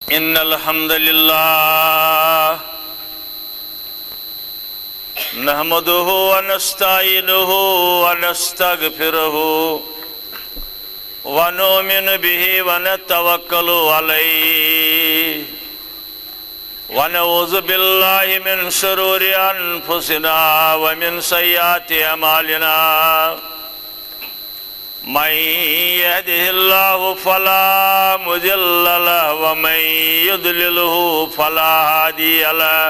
إن الحمد لله نحمده ونستعينه ونستغفره ونؤمن به ونتوكل عليه ونعوذ بالله من شرور أنفسنا ومن سيئات أعمالنا من يهده الله فلا مضل له ومن يضلله فلا هادي له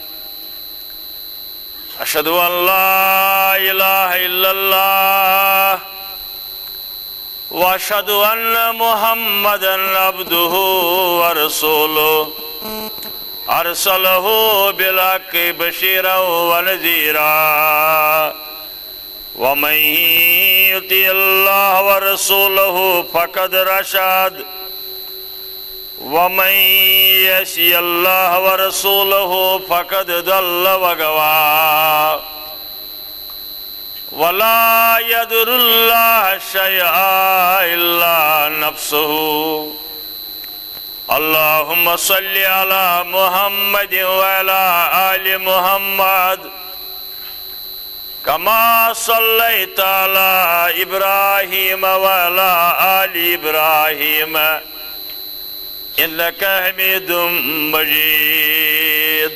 أشهد أن لا إله إلا الله وأشهد أن محمدًا عبده ورسوله أرسله بالحق بشيرا ونذيرا ومن يطع الله ورسوله فقد رشد ومن يعص الله ورسوله فقد ضل وغوى ولا يضر الله شيئا إلا نفسه اللهم صل على محمد وعلى آل محمد كما صليت على إبراهيم وعلى آل إبراهيم إنك حميد مجيد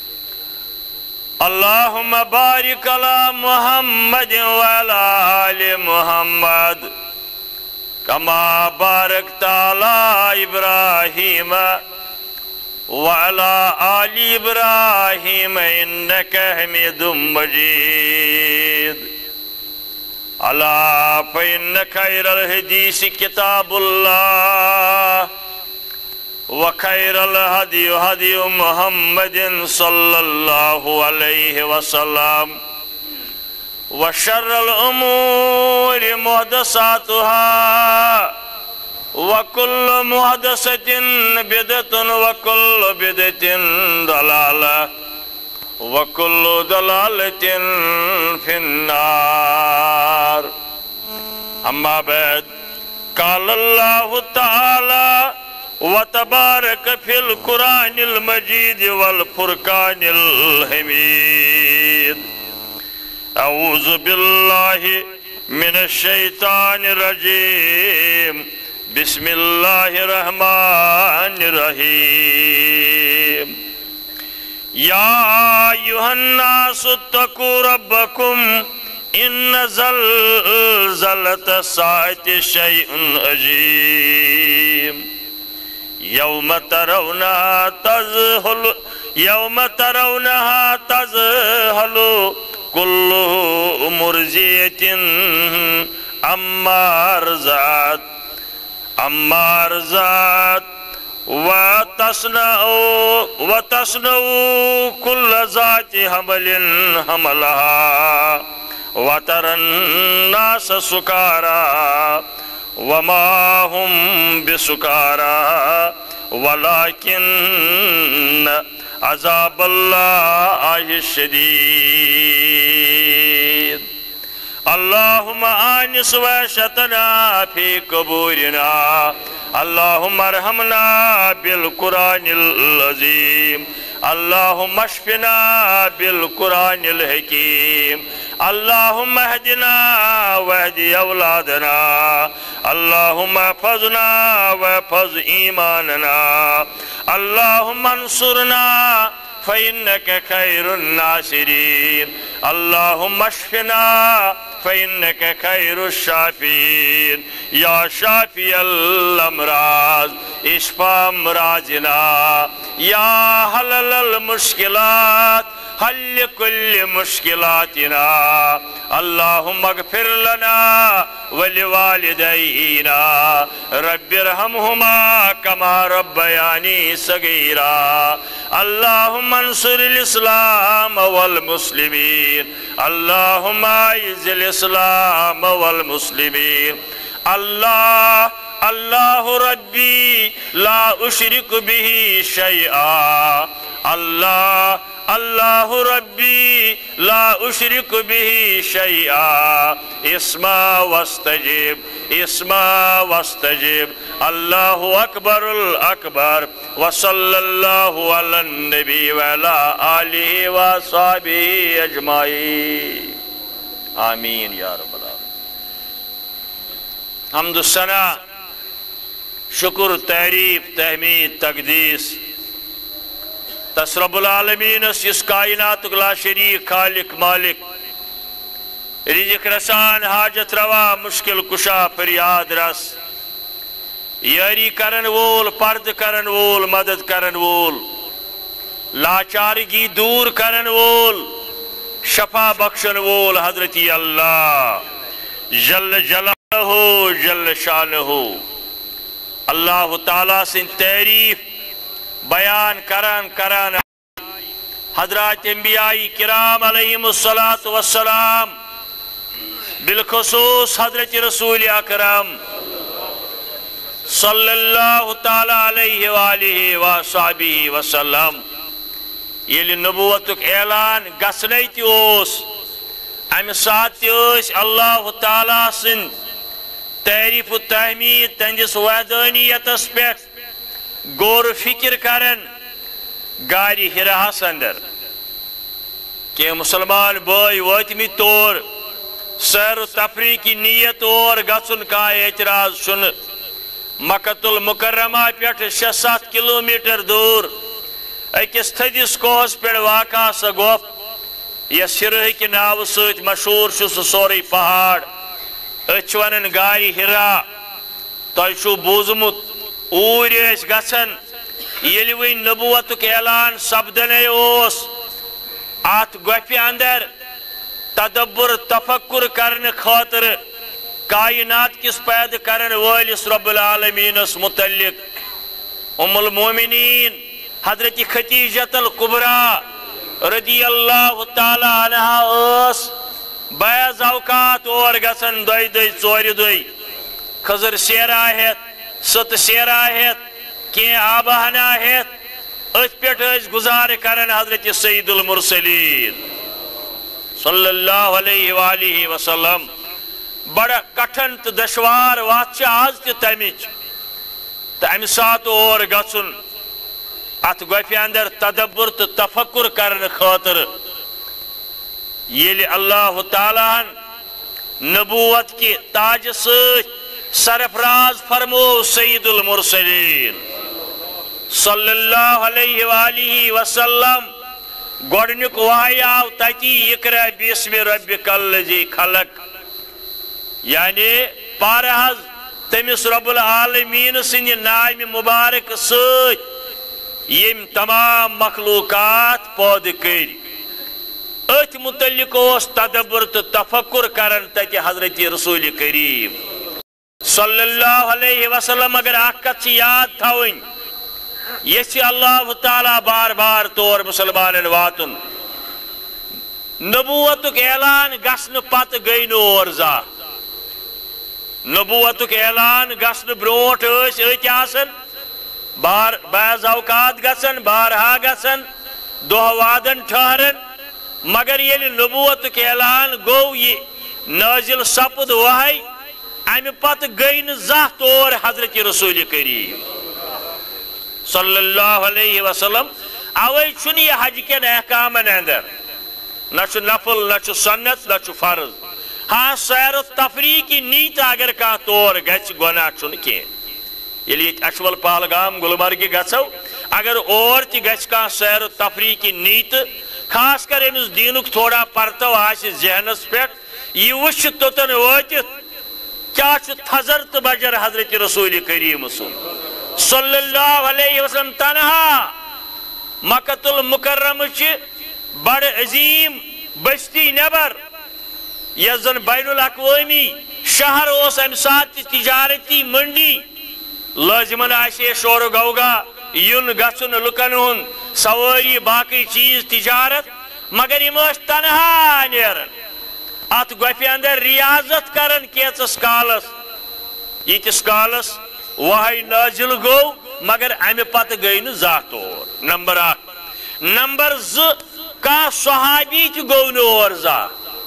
اللهم بارك على محمد وعلى آل محمد كما باركت على إبراهيم وعلى آل إبراهيم إنك حميد مجيد ألا فإن خير الحديث كتاب الله وخير الهدي هدي محمد صلى الله عليه وسلم وشر الأمور محدثاتها وكل محدثة بدعة وكل بدعة ضلالة وكل ضلالة في النار أما بعد قال الله تعالى وتبارك في القرآن المجيد والفرقان الحميد أعوذ بالله من الشيطان الرجيم بسم الله الرحمن الرحيم يا أيها الناس اتقوا ربكم إن زلزلة الساعة شيء عظيم يوم ترونها تذهل كل مرضعة عما أرضعت وتصنع كل ذات حمل حملها وترى الناس سكارى وما هم بسكارى ولكن عذاب الله شديد اللهم آنس وحشتنا في قبورنا اللهم ارحمنا بالقرآن العظيم اللهم اشفنا بالقرآن الحكيم اللهم اهدنا واهد أولادنا اللهم احفظنا واحفظ إيماننا اللهم انصرنا فإنك خير الناصرين اللهم اشفنا فإنك خير الشافين يا شافي الأمراض اشفى أمراضنا يا حلل المشكلات حل كل مشكلاتنا اللهم اغفر لنا ولوالدينا رب ارحمهما كما ربياني صغيرا اللهم انصر الإسلام والمسلمين اللهم اعز الإسلام والمسلمين الله ربي لا أشرك به شيئا اللہ اللہ ربی لا اشرک به شیئا اسما واستجب اللہ اکبر الاکبر وصلی اللہ علی النبی وعلی آلہ وصحبہ اجمعین آمین یا رب العالمین. حمد و ثنا شکر تعریف تحمید تقدیس تس رب العالمین اس کائنات لا شریک خالق مالک رزق رسان حاجت روا مشکل کشا فریاد رس یاری کرن وول پرد کرن وول مدد کرن وول لاچارگی دور کرن وول شفا بخشن وول حضرت اللہ جل جلالہ جل شانہ. اللہ تعالیٰ سن تعریف بیان کران حضرات انبیاء کرام علیہم الصلاۃ والسلام بالخصوص حضرت رسول اکرم صلی اللہ تعالی علیہ وآلہ وصحبہ وسلم یل نبوتک اعلان گسنے تیوس ام سات اللہ تعالیٰ سن تعریف و تحمید تہندس وحدانیتس پہ غور فکر کرن گاری ہراہس اندر کہ مسلمان بھائی واتمی طور سیر و تفریح کی نیت اور گھن کا اعتراض چھ مکۃ المکرمہ پہ 6-7 کلومیٹر دور اکس تھدس کوہس پہ واقع سا گوپ یس ہرہ کہ ناو ست مشہور سہ سوری پہاڑ اچھ ونن گاری ہرا تہ بوزمت اور گھن یل ون نبوتک اعلان سپدنے ات گوپہ اندر تدبر تفکر کرنے خاطر کائنات کس پید کرن والس رب العالمینس متعلق ام المومنین حضرت خدیجۃ الکبریٰ رضی اللہ تعالی عنہا بعض اوقات اور گھن دے ژور دے خضر سیرا ہیت ست سیرا ہیت کی آبہ ہنا ہیت ات پہ گزار کرن حضرت سید المرسلین صلی اللہ علیہ وآلہ وسلم. بڑا کٹھن تو دشوار وات آز تمچ تو ام سات اور گھن ات گوپہ اندر تدبر تو تفکر کرنے خاطر یل اللہ تعالیٰ نبوت کی تاج سرفراز فرمو سید المرسلین صلی اللہ علیہ وآلہ وسلم گوڑنک وحی آو تتی اقرأ بسم ربک الذی خلق یعنی پارہز تمس رب العالمین سن نام مبارک ست یم تمام مخلوقات پود کر ات متعلق تدبر تو تفکر کرن تتی حضرت رسول کریم صلی اللہ علیہ وسلم. اگر اکت یاد تھوین یہ اللہ تعالیٰ بار بار طور مسلمان واتن نبوتک اعلان گسن پت گئی نور زا نبوتک اعلان گسن بروٹ آسن بعض اوقات گسن بارہا گسن دہ وادن ٹھہرن مگر یل نبوتک اعلان گو یہ نازل سپد وحی امہ پت گئی زہ طور حضرت رسول کریم صلی اللہ علیہ وسلم. اوے چھن یہ حج کن احکامن اندر نہ نفل نہ سنت نہ فرض. ہاں سیر و تفریح کی نیت اگر کان طور گھس گناہ چھن کی یل یہ اچھول پہلگام گلمرگ گھو اگر اور تہ گھس کان سیر و تفریح کی نیت خاص کر امس دینک تھوڑا پرتو آس ذہنس پہ یہ وچ توتن واتت کیا تھزر تو بجر حضرت رسول کریم صلی اللہ علیہ وسلم تنہا مکۃ المکرمہ بڑ عظیم بستی نبر یس زن بین الاقوامی شہر اس ام سات تجارتی منڈی لازمن آسے شور گوگا یون گھن لکن ہن سواری باقی چیز تجارت مگر یم تنہا نیرن ات گوپہ اندر ریاضت کرن کیچس کالس یتس کالس وحی نازل گو مگر امہ پتہ گئی نا ذات طور. نمبر 1 نمبر 2 کا صحابی تہ گو اور زا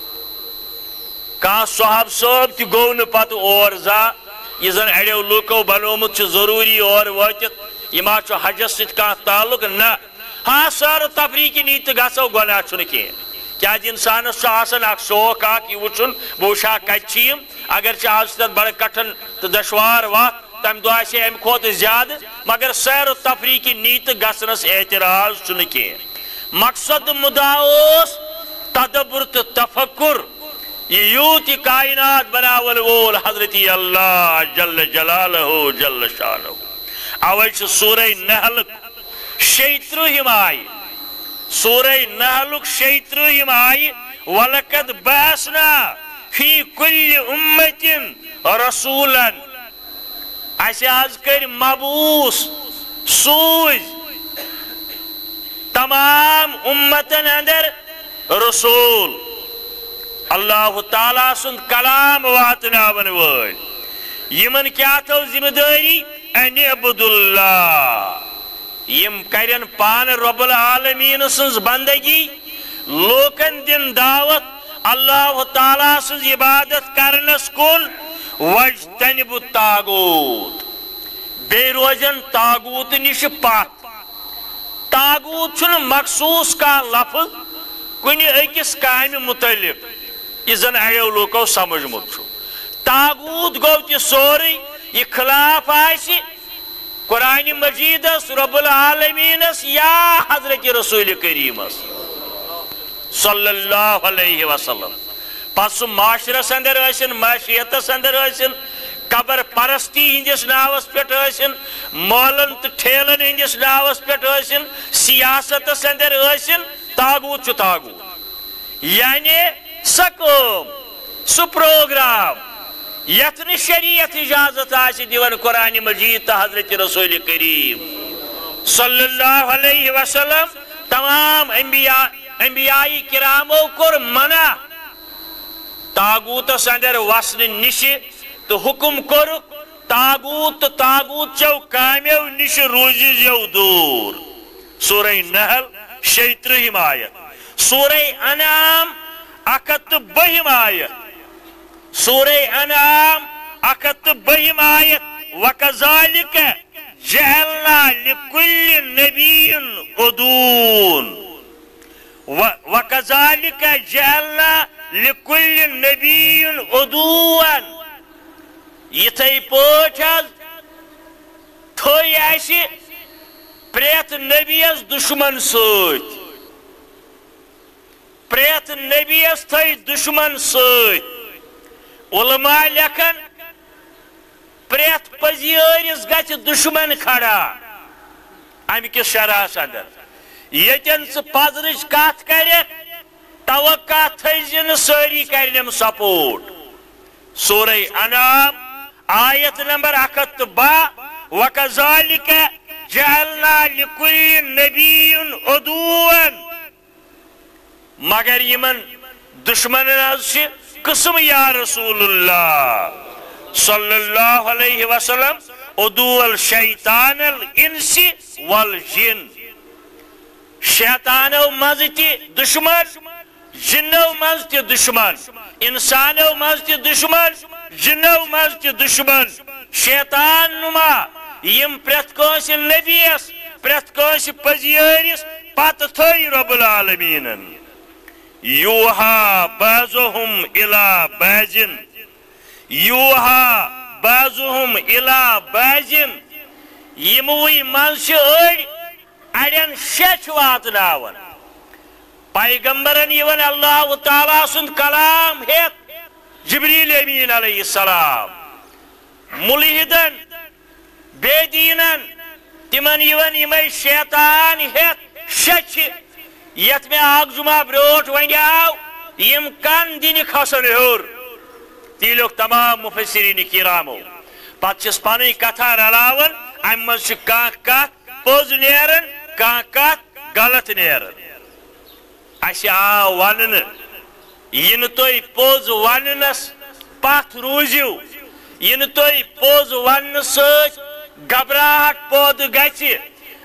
کا صحاب صاحب تہ گو پتہ اور زا یہ زن اڑیو لوکو بنومت ضروری اور واتت یہ ما حجس ست کا تعلق نہ ہاں سیر تفریح کی نیت گھو گناہ چھن کی کیا انسانس آسان اخ شوق اخ یہ وچن بہ وچھا کتیم اگر آج تک بڑا کٹھن تو دشوار وات تم دہ آسے امہ کھت زیادہ مگر سیر و تفریح کی نیت گھنس اعتراض چھن کی مقصد مدعا اس تدبر تو تفکر یہ یوت کائنات بناول وول حضرت اللہ جل جلالہ جل شانہ اوے سورہ نحل شیترہم آئی سورہ نحلک شیترہم آئی وَلَقَدْ بَعَثْنَا فِي كُلِّ أُمَّةٍ رَسُولًا اسے آز کر مبعوث سوز تمام امتن اندر رسول اللہ تعالیٰ سند کلام واتناون وول یمن کیا تھو ذمہ داری ان عبد اللہ یم کرن پان رب العالمین سنز بندگی لوکن دن دعوت اللہ تعالیٰ سنز عبادت کرنس کن وجتنب الطاغوت بے روزن طاغوت نش پات طاغوت چھن مخصوص کا لفظ کنی اکس کام متعلق یہ زن اڑیو لوکو سمجھمت چھو طاغوت گو تہ سوری یہ خلاف آسی قرآن مجید رب العالمین یا حضرت رسول کریم صلی اللہ علیہ وسلم پس معاشرس اندر ٲسِن معاشیتس اندر ٲسِن قبر پرستی ہندس ناوس پہ ٲسِن مولن تو ٹھیلن ہندس ناوس پہ ٲسِن سیاستس اندر ٲسِن طاغوت چھُ طاغوت یعنی سہ کٲم سہ پروگرام یتن شریعت اجازت آسی دیون قرآن مجید تا حضرت رسول کریم صلی اللہ علیہ وسلم تمام انبیاء کرامو کور منع طاغوت اندر وسن نش تو حکم کور طاغوت چو کامیو نش روزیو دور سورہ نحل شیترہم آیت سورہ انعام 102 آیت سورہ انعام 102 آیت وَكَذَلِكَ جَعَلْنَا لِكُلِّ نَبِيٍّ عُدُوًا وَكَذَلِكَ جَعَلْنَا لِكُلِّ نَبِيٍّ عُدُوًا یتھے پوچھز تھوئی ایسی پریت نبیس دشمن سوت پریت نبیس تھوئی دشمن سوت علماء لکھن پریت پزیرس گھ دشمن کھڑا ام کس شرح اندر یتن سہ پزرچ کت کر توقع تھزن ساری کرنم سپورٹ سورہ انعام آیت نمبر 102 وَكَذَلِكَ جَعَلْنَا لِكُلِّ نَبِيٍّ عُدُوًا مگر یمن دشمن قسم یا رسول اللہ صلی اللہ علیہ وسلم عدو الشیطان الانس والجن شیطانو مزتی دشمن جنو مزتی دشمن انسانو مزتی دشمن جنو مزتی دشمن شیطان نما یم پرت کنس نبیس پرت کنس پزیرس پت تھوئی رب العالمین یوحا بعضهم الى بعض یوحا بعضهم الى بعض یموی منش اڑین شچ واتناون پیغمبرن یون اللہ تعالیٰ سند کلام ہیت جبریل امین علیہ السلام ملحدن بے دینن تمن یون یمے شیطان ہیت شچ یت میں آگ جمعہ بروٹ ون آو یم کن دین کھسن ہور تیلوک تمام مفسرین کرامو پت چس پانی کتھا رلاون ام مز کان کت پوز نیرن کان کت غلط نیرن اس آو ونن ین توی پوز وننس پت روزیو ین توی پوز ون سچ گھبراہٹ پود گچ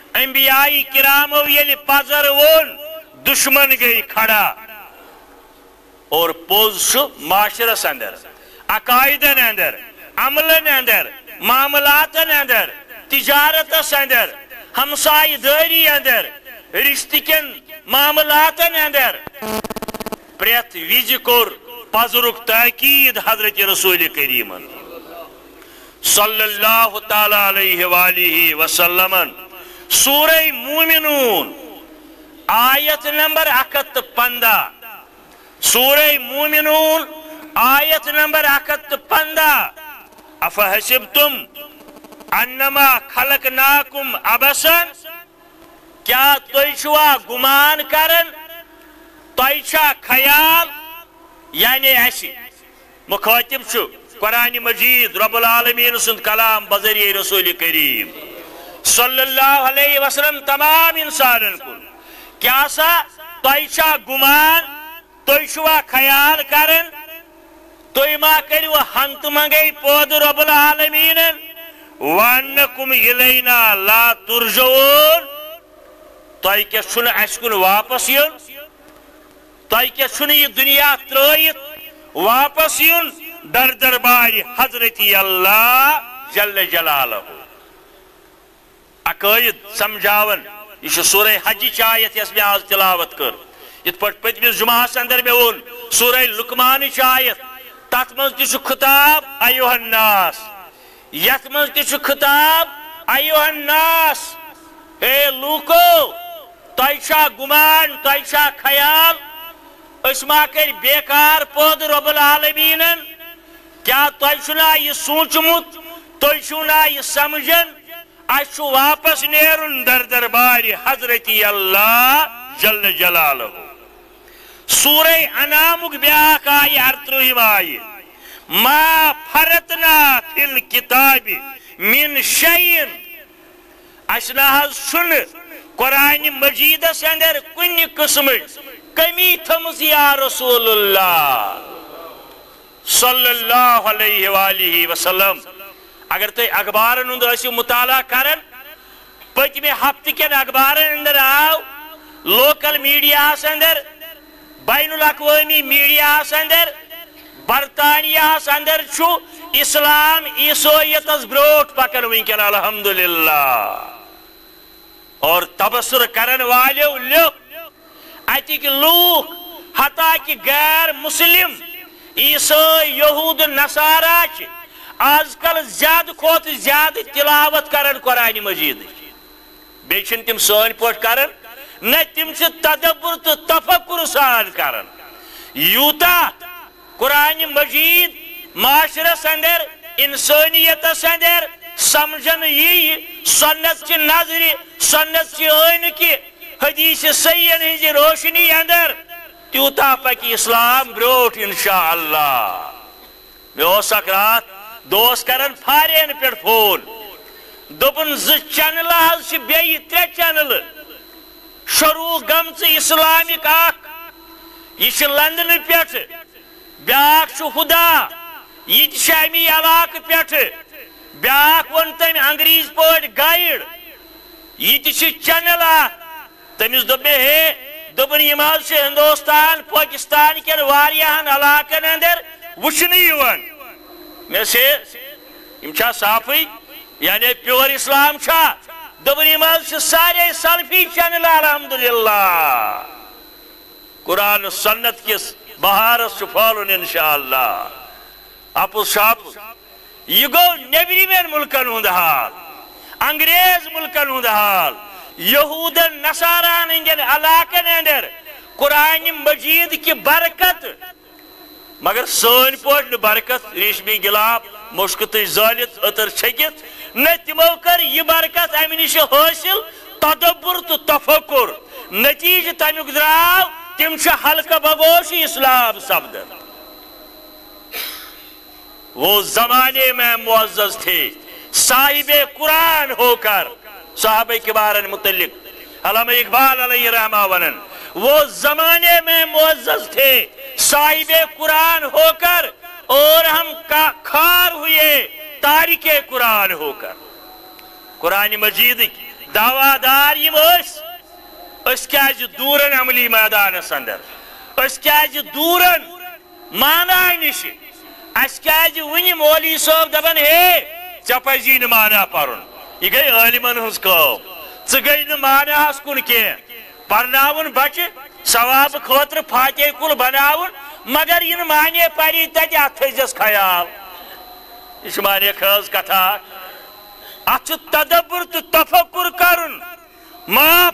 انبیاء کرامو یل پزر ون دشمن گئی کھڑا اور پوز معاشرس اندر عقائدن اندر عملن اندر معاملاتن اندر تجارتس اندر ہمسائی داری اندر رشتکن معاملاتن اندر پریت ویج کور پزرک تاکید حضرت رسول کریم صلی اللہ تعالی علیہ وآلہ وسلم سورہ مومنون آیت نمبر 115 سورہ مومنون آیت نمبر 115 افحسبتم انما خلقناکم عبثا کیا تُہۍ چھوا گمان کرن تُہۍ چھا خیال یعنی ایسی مخاطب چھو قرآن مجید رب العالمین سند کلام بذریعہ رسول کریم صلی اللہ علیہ وسلم تمام انسانن کن کیا سا تُہۍ چھا گمان تُہۍ چھوا خیال کرن تُہۍ ما کٔرِو ہنت منگے پود رب العالمین وانکم الینا لا ترجعون تُہۍ کیا چھُن اَسہِ کُن واپس یُن تُہۍ کیا چھُنہٕ یہِ دنیا ترٲیِتھ واپس یُن در دربار حضرت اللہ جل جلالہ عقائد سمجھاون یہ سورہ حج آیت یس میں آج تلاوت کر یت پٹ پتمس جمعہس اندر میں ون سورہ لقمان آیت تت من تہ خطاب ایھا الناس یت من تہ خطاب ایھا الناس اے لوکو تۄہہِ چھا گمان تۄہہِ چھا خیال أسۍ ما کر بیکار پود رب العالمینن کیا تۄہہِ چھُنا یہ سوٗنٛچمُت تُہۍ چھُنا یہ سمجھن اَسہِ چھُ واپس نیرُن در دربار حضرت اللہ جل جلالہ سورہ انعامُک بیاکھ آیہِ 38 آیہِ ما فرتنا فی الکتاب من شیء اَسہِ نہ حظ چھُنہٕ قرآن مجیدس اندر کُنہِ قٕسمٕچ کمی تھمٕژ یا رسول اللہ صلی اللہ علیہ وآلہ وسلم اگر تُہۍ اخبارن ہُنٛد ٲسِو مطالعہ کران پٔتمہِ ہفتہٕ کٮ۪ن اخبارن اندر آو لوکل میڈیاہس اندر بین الاقوٲمی میڈیاہس اندر برطانیہس اندر چھُ اسلام عیسٲیتس برٛونٛٹھ پکان وٕنکٮ۪ن الحمدللہ اور تبصر کرن والیو لیوٚکھ اتک لوک حتیٰ کہ غیر مسلم عیسائی یہود نصارہ آج کل زیادہ کھوت زیادہ تلاوت کرن قرآن مجید بیچن تم سن پوٹ کرن نہ تم تدبر تو تفکر سان کرن یوتا قرآن مجید معاشرس اندر انسانیتس اندر سمجھن یہ سنت کی نظری سنت کی عین کی حدیث سیئن ہنزی روشنی اندر تیوتا پکی اسلام بروٹ انشاءاللہ میں او سکرات دوست کرن فارین پر فون دوپن ز چینل حض بیئی 3 چینل شروع گمت اسلامک اخ یہ لندن پیٹ بیاکھ چھ خدا یہ شامی علاقہ پیٹ بیاکھ ون تم انگریز پاٹ گائیڈ یہ چینل اخ تمس دپ ہے دپن یم حظ ہندوستان پاکستان کن واریاہن علاقن اندر وچھنہ یوان میں سے یم چھا صافی یعنی پیور اسلام چھا دپن یم حظ سارے سلفی چینل الحمدللہ قرآن سنت کس بہارس پھالن انشاءاللہ اپز شاپ یہ گو نیبرمین ملکن ہند حال انگریز ملکن ہند حال یہودن نصاران ہندین علاقن اندر قرآن مجید کی برکت مگر سن پوٹ برکت ریشمی گلاب مشکت زالت اتر چھکت نہ تمو کر یہ برکت امہ نش حاصل تدبر تو تفکر نتیجہ تمیک دراو تم حلقہ بگوش اسلام سپدن وہ زمانے میں معزز تھے صاحب قرآن ہو کر صحابہ کبار متعلق علامہ اقبال علیہ رحمہ ونن وہ زمانے میں معزز تھے صاحب قرآن ہو کر اور ہم خار ہوئے تارک قرآن ہو کر قرآن مجید دعوادار یم اس کیازِ دورن عملی میدانس اندر اس کیازِ دورن مانا نش اس کیازِ ونہِ مولوی صٲب دپان ہے ژےٚ پزی نہٕ مانا پرُن یہ گئی عالمن ہٕنٛز کٲم ژٕ گٔے نہٕ ماناہس کُن کینٛہہ پرناوُن بچہِ ثواب خٲطرٕ فاتحہ کُل بناوُن مگر یہ مانے پری تتہِ اتھ تھٲیزٮ۪س خیال یہ چھُ واریاہ خٲز کتھا اتھ چھُ تدبر تہٕ تفکر کرُن ما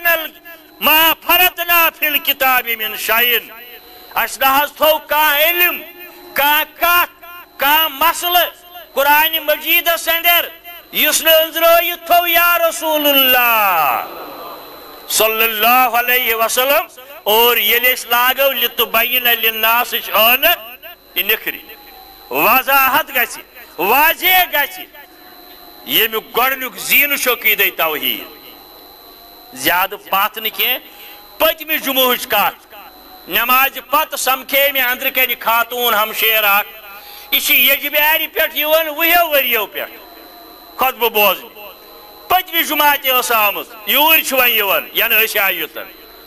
فرطنا فی الکتاب من شیء اسہِ نہ حظ تھوٚو کانٛہہ علم کانٛہہ کتھ کانٛہہ مسلہٕ قرآن مجیدس اندر یُس نہٕ أنٛزرٲیِتھ تھوٚو یا رسول اللہ صلی اللہ علیہ وسلم اور ییٚلہِ أسۍ لاگو لِتُبَیِّنَ لِلنَّاسِ ٲنہٕ یہِ نِکھرِ وضاحت گژھِ واضح گژھِ ییٚمیُک گۄڈنیُک زیٖنہٕ چھُ عقیٖدَے توحیٖد زیادٕ پتھ نہٕ کینٛہہ پٔتمہِ جُمعہٕچ کتھ نمازِ پتہٕ سمکھے مےٚ أنٛدرٕ کنہِ خاتوٗن ہمشیر اکھ یہ چھِ یجبیارِ پٮ۪ٹھ یِوان وُہیو ؤرِیو پٮ۪ٹھ خطبہٕ بوزنہِ پٔتمہِ جُمعہ تہِ ٲس آمٕژ یوٗرۍ چھِ وۄنۍ یِوان ینہٕ أسۍ آیہِ یوٚتن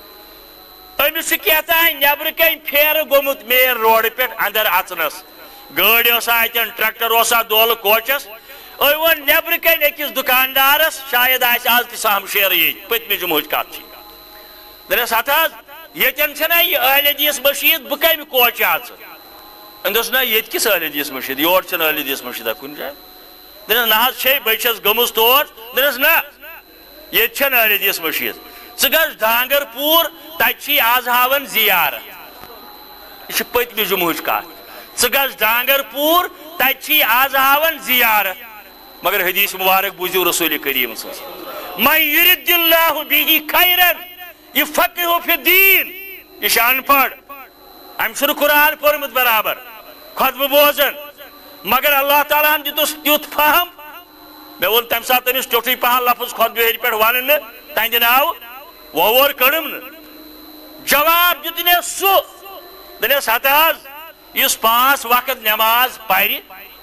أمِس چھُ کیٛاہتانۍ نٮ۪برٕ کَنۍ پھیرٕ گوٚمُت مین روڈٕ پٮ۪ٹھ اندر اژنس گٲڑۍ ٲسا اتٮ۪ن ٹریکٹر اوسا دولہٕ کوچس أمۍ ووٚن نٮ۪برٕ کَنۍ أکِس دُکاندارس شاید آسہِ آز تہِ سۄ ہمشیرٕ ییٚتہِ پٔتمہِ جُمعہٕچ کتھ چھِ دوٚپنس ہتھ حظ ییٚتٮ۪ن چھنا یہِ اہلِ حدیٖث مٔشیٖد بہٕ کمہِ کوچہِ اژٕ أمۍ دوٚپُس نہ ییٚتہِ کِس اہلِ حدیٖث مٔشیٖد یور چھنہٕ اہلِ حدیٖث مٔشیٖدہ کُنہِ جایہِ دوٚپنس نہ حظ چھے بہٕ چھس گٔمٕژ تور دوٚپنس نہ ییٚتہِ چھنہٕ اہلِ حدیٖث مٔشیٖد ژٕ گژھ ڈانگر پوٗر تتہِ چھِی آز ہاوان زیارت یہ چھِ پٔتمہِ جُمعہٕچ کتھ ژٕ گژھ ڈانگر پوٗر تتہِ چھِی آز ہاوان زیارت مگر حدیث مبارک بوٗزِو رسول کریم سٕنٛز من یُرِد اللہ بِہِ خیرن یفقہُ فی الدین یہ چھُ ان پڑھ أمۍ چھُنہٕ قرآن پوٚرمُت برابر خطبہٕ بوزان مگر اللہ تعالیٰ ہن دِتُس تیُتھ فہم مےٚ ووٚن تمہِ ساتہٕ تٔمِس ٹیوٚٹھٕے پہن لفظ خطبہٕ ہیٚرِ پٮ۪ٹھ ونہٕ نہٕ تہنٛدِ ناوٕ وۄور کٔڑٕم نہٕ جواب دیُت مےٚ سُہ دوٚپنس ہتہٕ حظ یُس 5 وقت نٮ۪ماز پرِ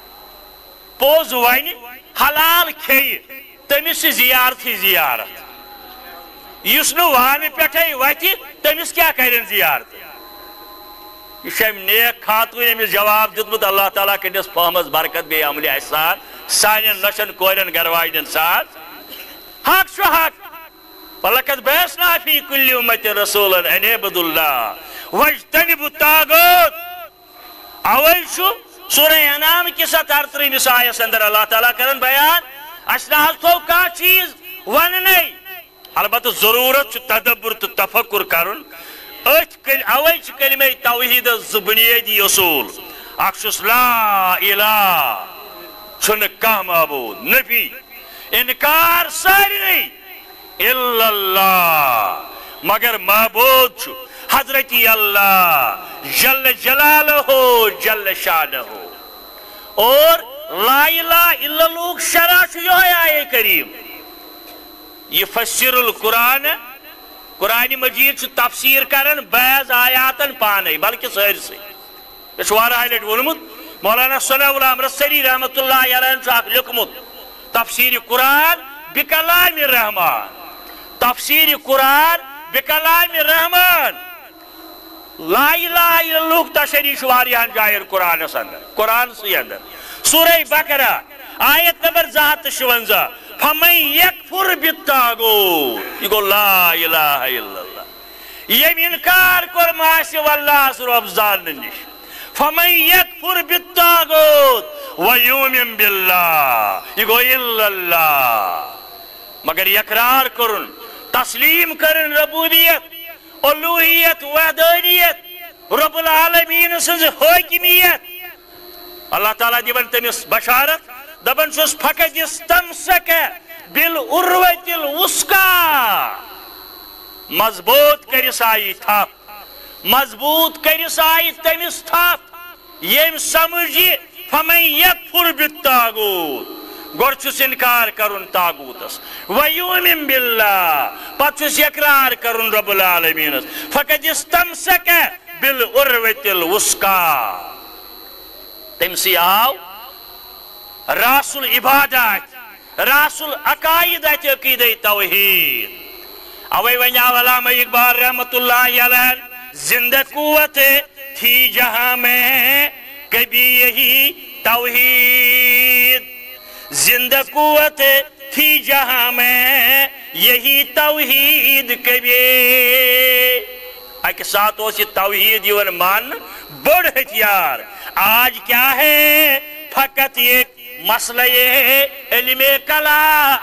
پوٚز ونہِ حلال کھیٚیہِ تٔمِس چھِ زیارتھٕے زیارت یُس نہٕ وانہٕ پٮ۪ٹھے وتھِ تٔمِس کیٛاہ کرن زیارت یہ چھُ أمۍ نیک خاتوٗن أمِس جواب دیُتمُت اللہ تعالیٰ کٔرنس فہمس برکت بیٚیہِ عملہِ احسان سانٮ۪ن نۄشن کورٮ۪ن گرٕ واجنٮ۪ن سان حق چھُ حق وَلَقَدْ بَعَثْنَا فِي كُلِّ أُمَّةٍ رَسُولًا أَنِ اعْبُدُوا اللَّهَ وَاجْتَنِبُوا الطَّاغُوتَ اوے چھُ سورہ انعام کِس 33 آیس اندر اللہ تعالیٰ کرن بیان اسہِ نہ حظ تھوٚو کانٛہہ چیٖز وننے البتہ ضروٗرت چھُ تدبر تہٕ تفکر کرُن اوے چھِ کلمہ توحیٖدس 2 بُنیٲدی اصوٗل اکھ چھُس لا الہ چھُنہٕ کانٛہہ معبوٗد نفی انکار سارنٕے الا اللہ مگر معبوٗد چھُ حضرتی اللہ جل جلالہ جل شانہ اور لا الہ الا اللہ شرح چھُ یِہوٚے آیے کریم یفسر القرآن قرآن مجید چھُ تفسیٖر کران بعض آیاتن پانے بلکہ سٲرسٕے مےٚ چھُ واریاہہِ لٹہِ ووٚنمُت مولانا ثناء العام رسری رحمۃ اللہ علیہ چھُ اکھ لیوٚکھمُت تفسیٖرِ قرآن بکلام الرحمان تفسیٖرِ قرآن بکلام الرحمان لا الہ الا اللہ تشریح چھُ واریاہن جاین قرآنس اندر قرآنسٕے اندر سورہ بقرہ آیت نمبر 256 فمن یکفر بالطاغوت یہ گو لا الہ الا اللہ یم انکار کوٚر ماسہِ واللہس رۄب زاننہٕ نِش فمن یکفر بالطاغوت ویؤمن باللہ یہ گو الا اللہ مگر اقرار کرن تسلیم کرن ربوبیت الوہیت وحدانیت رب العالمین سنز حاکمیت اللہ تعالیٰ دِوان تٔمِس بشارت دپان چھُس فقط استمسک بالعروۃ الوثقی مضبوط کٔرِس آیہِ تھپھ مضبوط کٔرِس آیہِ تٔمِس تھپھ ییٚمۍ سمجھِ فمن یکفر بالطاغوت گۄڈٕ چھُس انکار کرُن طاغوٗتس ویؤمن باللہ پتہٕ چھُس اقرار کرُن رب العالمینس فقط استمسک بالعروۃ الوثقی تٔمسٕے آو راس العبادات راس العقائد عقیدہ توحید اوے ونیاو علامہ اقبال رحمت اللہ علیہ زندہ قوت تھی جہاں میں کبھی یہی توحید زندہ قوت تھی جہاں میں یہی توحید کبھی ایک ساتھ ہو سی توحید یون مان بڑھ ہتھیار آج کیا ہے فقط ایک مسئلہ علم کلام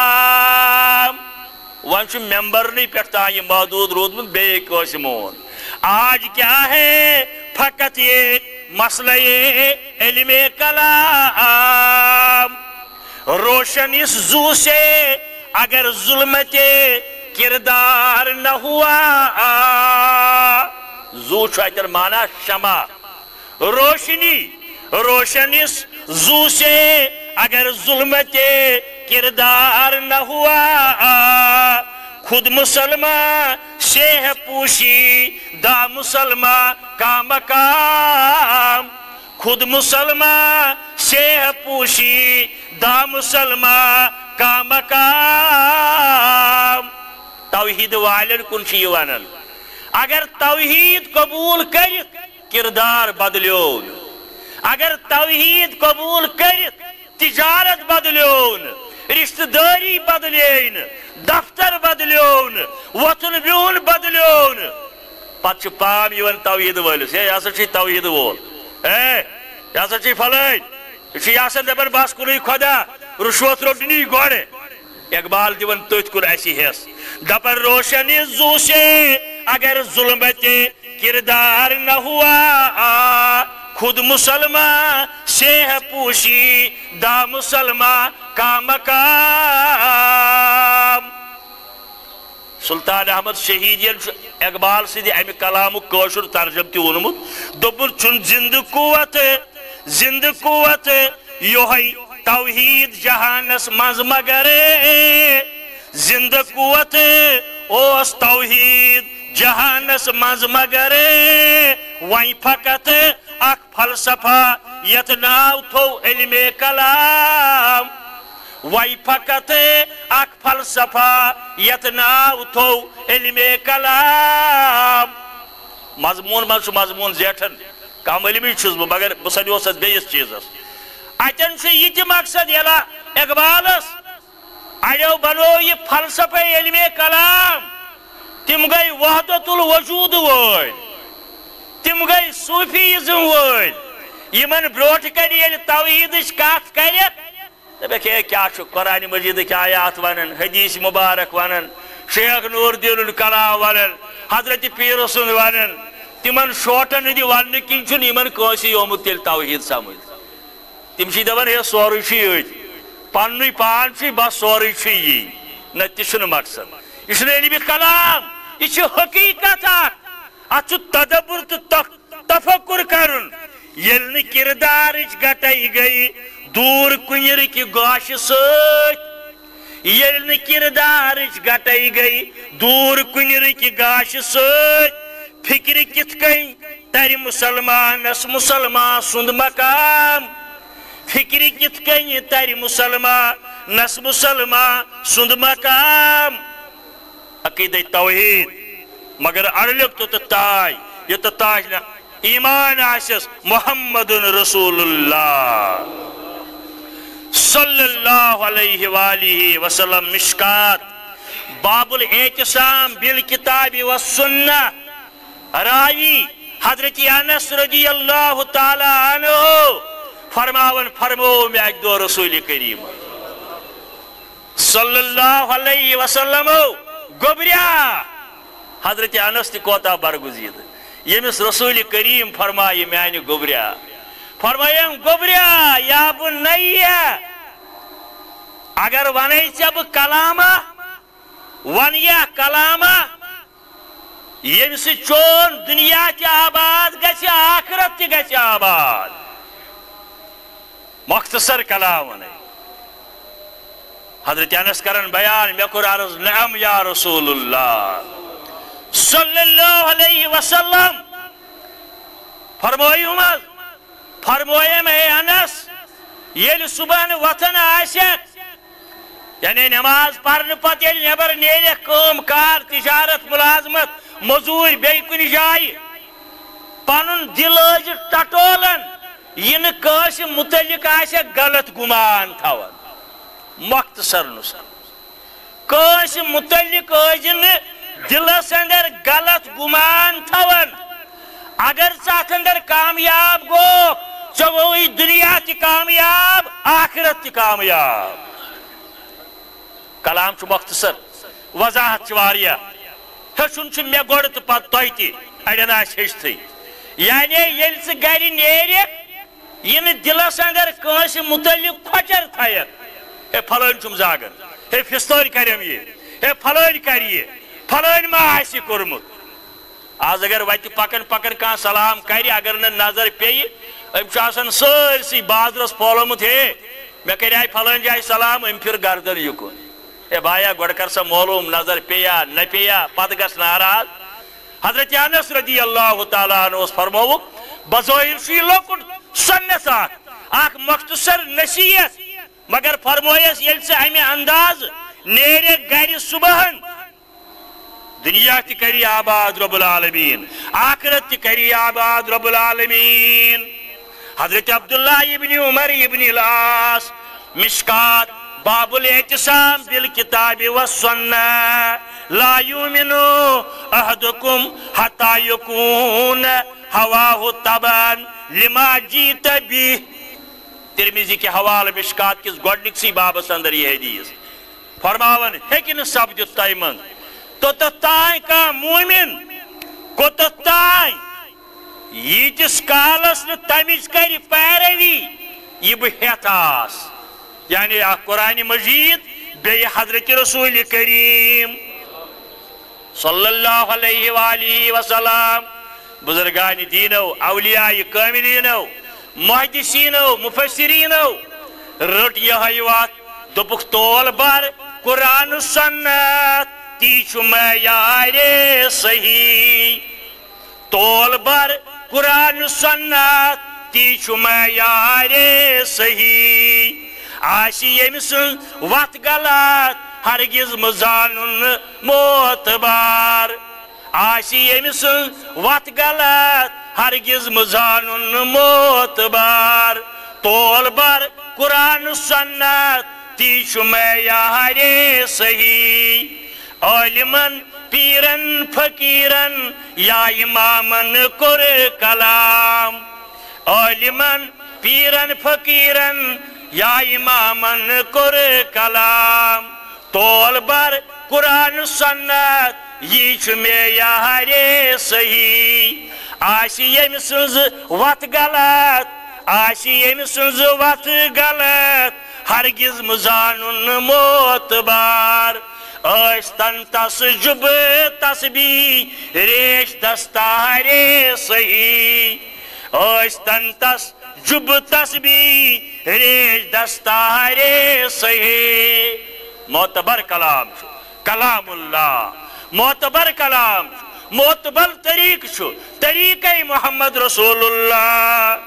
ون ممبر نہیں پٹھتا یہ محدود رودمت بے قسمون آج کیا ہے فقط ایک مسئلہ علم کلام روشن اس زو سے اگر ظلمت کردار نہ ہوا زو چھوٹر مانا شمع روشنی روشن اس زو سے اگر ظلمت کردار نہ ہوا خود مسلمان سے ہے پوشی دا مسلمان کا مقام خود مسلمان سے ہے پوشی دا مسلمان کا مقام توحید والن کن چیوانن اگر توحید قبول کرت کردار بدلیون اگر توحید قبول کرت تجارت بدلیون رشتہ داری بدلین دفتر بدلیون وطن بیون بدلیون پتہ پام یون توحید ولس ہے یہ چھ توحید وول ہے یہ چھ فلائن یہ دپان بس کن خدا رشوت روٹنی گوڑے اقبال دیون تت کن اسی حص دپان روشن زو سے اگر ظلمت کردار نہ ہوا خود مسلمان سے ہے پوشی دا مسلمان کا مقام سلطان احمد شہیدین اقبال سے امی کلام کوشر ترجم تی ونمت دوبر چون زند قوت یوہی توحید جہانس مز مگر زند قوت اوس توحید جہانس مز مگر وہیں فقط اک فلسفہ یت ناو تھو علم کلام وہیں فقط اک فلسفہ یت ناو تھو علم کلام مضمون زیٹھن کم علمی چھس مگر بسنی اس بیس چیزس اتن سے یہ مقصد یلا اقبالس اڑیو بنو یہ فلسفہ علم کلام تم گئی وحدت الوجود وول تم گئی صوفیزم وول یمن بروٹ کری یل توحیدش کات کرت دپک ہے کیا چھ قرآن مجید کی آیات ونن حدیث مبارک ونن شیخ نور الدین الکلام ونن حضرت پیر سن ونن تمن شوٹن ہدی ون کن چھ یمن کونسی آمت تیل توحید سمجھ تم چھ دپان ہے سوری چھ پنن پان چھ بس سوری چھ یہ نہ تہ مقصد یہ علم کلام یہ حقیقت ات تدبر تو تفکر کرن یل کردار گٹائی گئی دور کنر کی گوش ست یل کردار گٹائی گئی دور کنر کی گاش ست فکر کت کن تر مسلمانس مسلمان سند مقام فکر کت کن تر مسلمانس مسلمان سند مقام عقیدہ توحید مگر اڑلک تو تاج یہ تو تاج نہ ایمان آسس محمد رسول اللہ صلی اللہ علیہ وآلہ وسلم مشکات باب الاعتصام بالکتاب والسنہ راوی حضرت انس رضی اللہ تعالی عنہ فرمو میں ایک دو رسول کریم صلی اللہ علیہ وسلم گبریا حضرت انس تی کوتا برگزید یمس رسول کریم فرمائی میانی گبریا فرمایم گبریا یا بنیہ اگر ونی چب کلامہ ونیا کلامہ یمس چون دنیا تی آباد گچھ آخرت تی گچھ آباد مختصر کلام ونی حضرت انس کرن بیان میں کر عرض نعم یا رسول اللہ صلی اللہ علیہ وسلم فرموئے میں انس یل صبح وطن آشک یعنی نماز پڑھنے پتہ ییٚلہِ نٮ۪بر نیرکھ کٲم کار تجارت ملازمت موٚزوٗرۍ بیٚیہِ کُنہِ جایہِ پنُن دل ٲسۍ ٹٹولن یہِ نہٕ کٲنٛسہِ مُتعلق آسٮ۪کھ غلط گُمان تھاوان مۄختصر نُسر کٲنٛسہِ مُتعلق ٲسۍ نہٕ دلس اندر غلط گُمان تھاوان اگر ژٕ اتھ اندر کامیاب گوکھ ژےٚ گوٚوُے دُنیا تہِ کامیاب آخرت تہِ کامیاب کلام چھُ مۄختصر وضاحت چھِ واریاہ ہیٚچھُن چھُ مےٚ گۄڈٕ تہٕ پتہٕ تۄہہِ تہِ اڑٮ۪ن آسہِ ہیٚچھتھٕے یعنی ییٚلہِ ژٕ گرِ نیرکھ یہِ نہٕ دلس اندر کٲنٛسہِ مُتعلق کھۄچر تھایکھ ہے پھلٲنۍ چھُم زاگان ہے فِستٲرۍ کرٮ۪م یہِ ہے پھلٲنۍ کرِ یہِ پھلٲنۍ ما آسہِ کوٚرمُت آز اگر وتہِ پکان پکان کانٛہہ سلام کرِ اگر نہٕ نظر پیٚیہِ أمۍ چھُ آسان سٲرسٕے بازرس پھٲلومُت ہے مےٚ کریٛاے پھلٲنۍ جایہِ سلام أمۍ پھِر گردن یُکُن ہے بایا گۄڈٕ کر سا معلوٗم نظر پیٚیا نہ پیٚیا پتہٕ گژھ ناراض حضرت انس رضی اللہ تعالیٰ عنہ اوس فرمووُکھ بظٲہِر چھُ یہِ لۄکُٹ سنت اکھ مختصر نصیحت مگر فرمویس ییٚلہِ ژٕ امہِ اندازٕ نیرکھ گرِ صبحن دنیا تہِ کری آباد رب العالمین آخرت تہِ کری آباد رب العالمین حضرت عبداللہ ابن عمر ابن العاص مشکات باب الاعتصام بالکتاب والسنہ لا یؤمن احدکم حتی یکون ہواہ تبعا لما جیت بہ ترمذی کے حوالہ مشکات کس گۄڈنِکسٕے بابس اندر یہ حدیث فرماون ہیٚکہِ نہٕ سپدِتھ تۄہہِ منٛز توٚتتھ تانۍ کانٛہہ موٗمِن کوٚتتھ تانۍ ییٖتِس کالس نہٕ تمِچ کرِ پیروی یہِ بہٕ ہٮ۪تھ آس یعنی اکھ قرآن مجید بیٚیہِ حضرت رسول کریم صلی اللہ علیہ وآلہ وسلم بزرگان دینو اولیاء کاملینو محدثینو مفسرینو رٹ یہے وات دوپُکھ تول بر قرآن سنت تی چھُ معیار صحیح تول بر قرآن سنت تی چھُ معیار صحیح آسی ییٚمہِ سٕنٛز وتھ غلط ہرگز مزانُن معتبر آسی ییٚمہِ سٕنٛز وتھ غلط ہرگز مزانُن معتبر تول بر قرآن سنت تی چھُ معیار صحیح عالمن پیرن فقیرن یا امامن کوٚر کلام عالمن پیرن فقیرن یا امامن کوٚر کلام تول بر قرآن سنت یہ چھُ معیار صحیح آسی ییٚمہِ سٕنٛز وتھ غلط آسی ییٚمہِ سٕنٛز وتھ غلط ہرگز مزانُن معتبر ٲسۍتن تس جُبہٕ تسبیح ریش دستار صحیح ٲسۍتن تس جُبہٕ تسبیح ریش دستار صحیح معتبر کلام چھُ کلام اللہ معتبر کلام چھُ معتبر طریقہٕ چھُ طریقے محمد رسول اللہ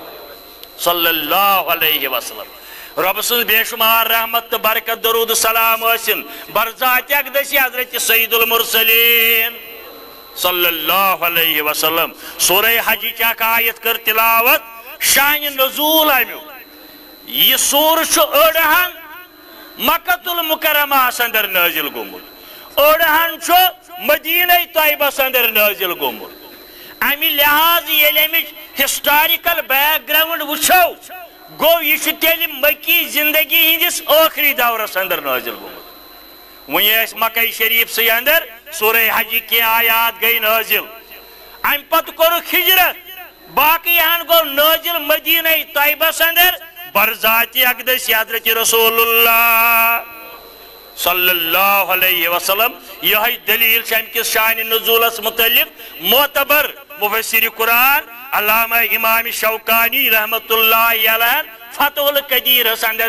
صلی اللہ علیہ وسلم رب سٕنٛز بے شمار رحمت تہٕ برکت درود سلام ٲسِن برذاتِ اقدسی حضرت سید المرسلین صلی اللہ علیہ وسلم سورہ حجٕچ اکھ آیت کٔر تلاوت شانہِ نزول امیُک یہ سور چھُ أڑہن مکۃ المکرمہس اندر نٲزِل گوٚمُت أڑہن چھُ مدینہ طیبس اندر نٲزِل گوٚمُت امہِ لحاظ ییٚلہِ امِچ ہسٹارِکل بیک گراؤنڈ وٕچھو گوٚو یہِ چھُ تیٚلہِ مکی زندگی ہٕنٛدِس ٲخری دورس اندر نٲزِل گوٚمُت وۄنۍ ٲسۍ مکہ شریٖفسٕے اندر سورہ حجٕکۍ کینٛہہ آیات گٔے نٲزِل امہِ پتہٕ کوٚرُکھ ہجرت باقٕیَن گوٚو نٲزِل مدینہ طیبس اندر برذاتِ اقدسی حضرت رسول اللہ صلی اللہ علیہ وسلم یہ دلیل چھِ امہِ کِس شانہِ نزولس متعلق معتبر مفسر قرآن علامہ امام شوکانی رحمت اللہ علیہ فتح القدیرس اندر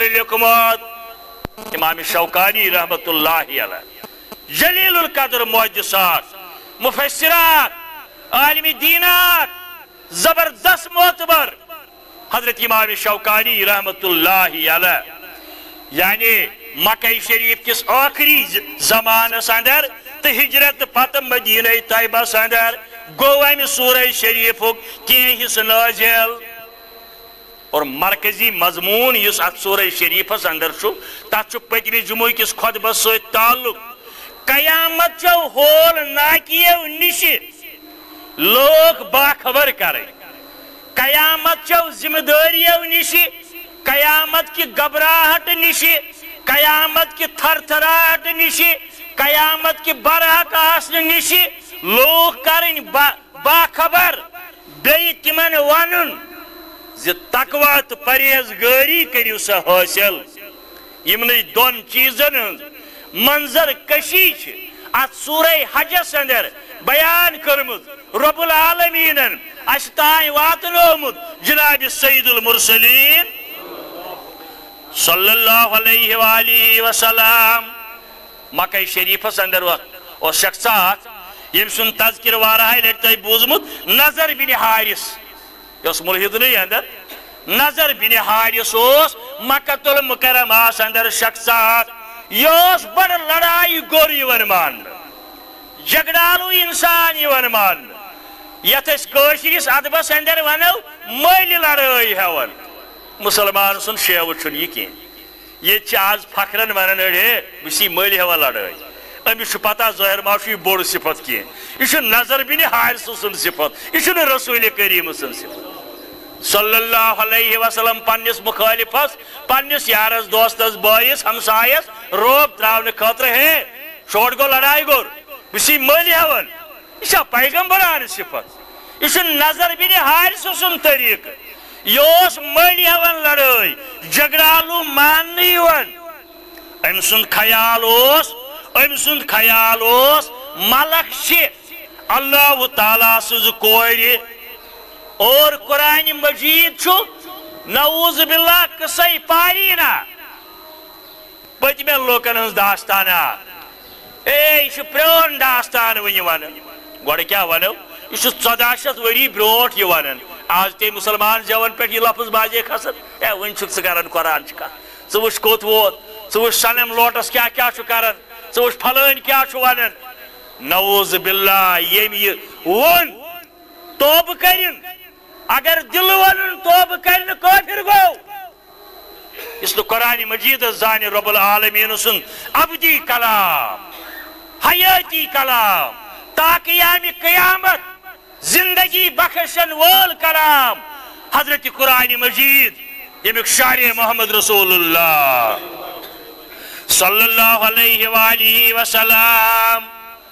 لیوکھمُت امام شوکانی رحمت اللہ علیہ جلیل القدر محدثات مفسرات عالم دینات زبردست معتبر حضرت امام شوکانی رحمت اللہ علیہ یعنی مکہ شریف کس آخری زمانس اندر تو ہجرت پتہ مدینہ طیبہ اندر گو امہ سورہ شریف کی حصہ نازل اور مرکزی مضمون اس ات سورہ شریفس اندر تک پتم جمعہ کس خطبس ست تعلق قیامت چو ہول ناکیو نش لوگ باخبر کریں قیامت چو ذمہ داریو نش قیامت کی گھبراہٹ نش قیامت کی تھر تھراہٹ نش قیامت کی برحق آسن نش لوگ کریں باخبر بیٚیہِ تِمن ونُن زِ تقویٰ تو پرہیزگاری کریو سا حاصل یمنٕے دون چیزن ہٕنٛز منظر کشی چھ ات سورہ حجس اندر بیان کرمت رب العالمینن اس تائیں واتنومت جناب سید المرسلین صلی اللہ علیہ وآلہ وسلم مکہ شریفس اندر وقت اور شخصات یم سن تذکر وارہائی لٹائی بوزمت نظر بن حارث یس ملحد نہیں اندر نظر بن حارث اوس مکہ المکرمہ اندر شخصات یوس بڑ لڑائی گور یوان مان جگڑالو انسان یوان مان یت اس کشرس ادبس اندر ونو مل لڑائی ہون مسلمان سن شیو چھن یہ کی یہ آز فخرن ونان اڑے بسی مل ہوا لڑائی امس پتہ ظاہر معاشی بوڑ صفت کی یہ نظر بن حارث سن صفت یہ رسول کریم سن صفت صلی اللہ علیہ وسلم پنس مخالفس پنس یارس دوستس بائیس ہمسایس روب تراؤن خاطر ہے چھوڑ گو لڑائی گور بسی مل ہون یہ پیغمبران صفت یہ نظر بن حارث سن طریق یہ مل ہون لڑائی جگڑالو مان ام سند خیال ملک اللہ تعالیٰ سز کور اور قرآن مجید چھو نعوذ باللہ قصہ پارینا پتمین لوکن ہنز داستانا یہ پرون داستان ون گوڑ کیا ونو یہ 1400 وری بروٹ یہ ونن آج تے مسلمان جوان پہ یہ لفظ باجے کھسن ون چھک سکرن قرآن چکا ثوش کوت ووت ثوش سنم لوٹس کیا کرن ثوش پھلن کیا ونن نعوذ باللہ یہ ون توب کرن اگر دل ون توب کرن کافر گو اس قرآن مجید زان رب العالمین سن ابدی کلام حیاتی کلام تا قیام قیامت زندگی بخشن وول کلام حضرت قرآن مجید یمیک شارع محمد رسول اللہ صلی اللہ علیہ وآلہ وسلم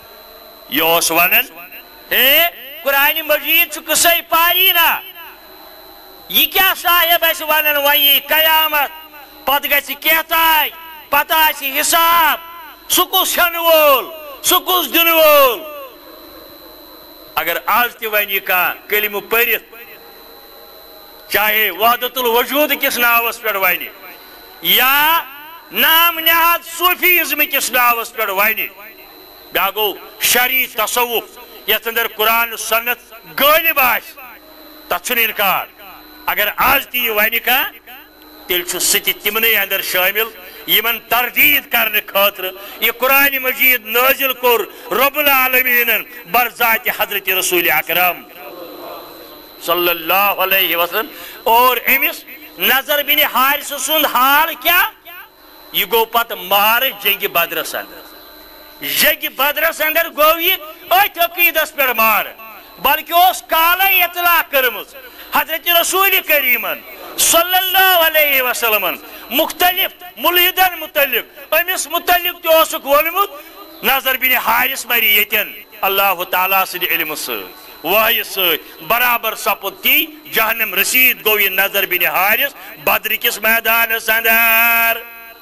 یوس ونن قرآن مجید چھ قصہ پارینا یہ کیا صاحب اس ونن وی قیامت پت گسی کہتائی پتہ اسی حساب سکوس ہن وول سکوس دن وول اگر آج تی ونی کا کلمہ پرت چاہے وحدت الوجود کس ناوس پر ونی یا نام نہاد صوفیزم کس ناوس پر ونی بیا گو شرعی تصوف یت اندر قرآن سنت غالب آس تت انکار اگر آج تی ونی کا تیل ستی تمنے اندر شامل یمن تردید کرنے خاطر یہ قرآن مجید نازل کور رب العالمین برذات حضرت رسول اکرم صلی اللہ علیہ وسلم اور امس نظر بن حارث سند حال کیا یہ گو پت مار جنگ بدرس اندر جنگ بدرس اندر گو یہ ات عقیدس پر مار بلکہ اس کالا اطلاع کرمز حضرت رسول کریمن صلی اللہ علیہ وسلم مختلف ملحدن متعلق امس متعلق تک ونمت نظر بن حارث مری یتن اللہ تعالیٰ سد علم وحی برابر سپد تی جہنم رسید گو یہ نظر بن حارث بدر کس میدان اندر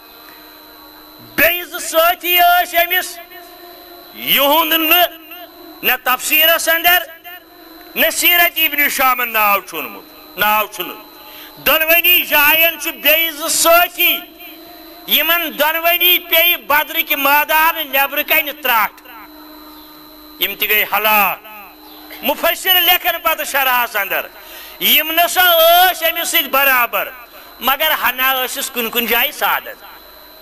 بیز ساتی امس یہند نہ تفسیرس اندر نہ سیرت ابن شامن ناو چھنمت دونونی جائن بیز ساتی یمن دونونی پی بدر کی میدان نبر کن تراٹ یم تی گئی ہلاک مفسر لکھن پتہ شرحس اندر یم نسا امس سۭتۍ برابر مگر ہنا ٲسِس کُنہِ کُنہِ جایہِ سعادت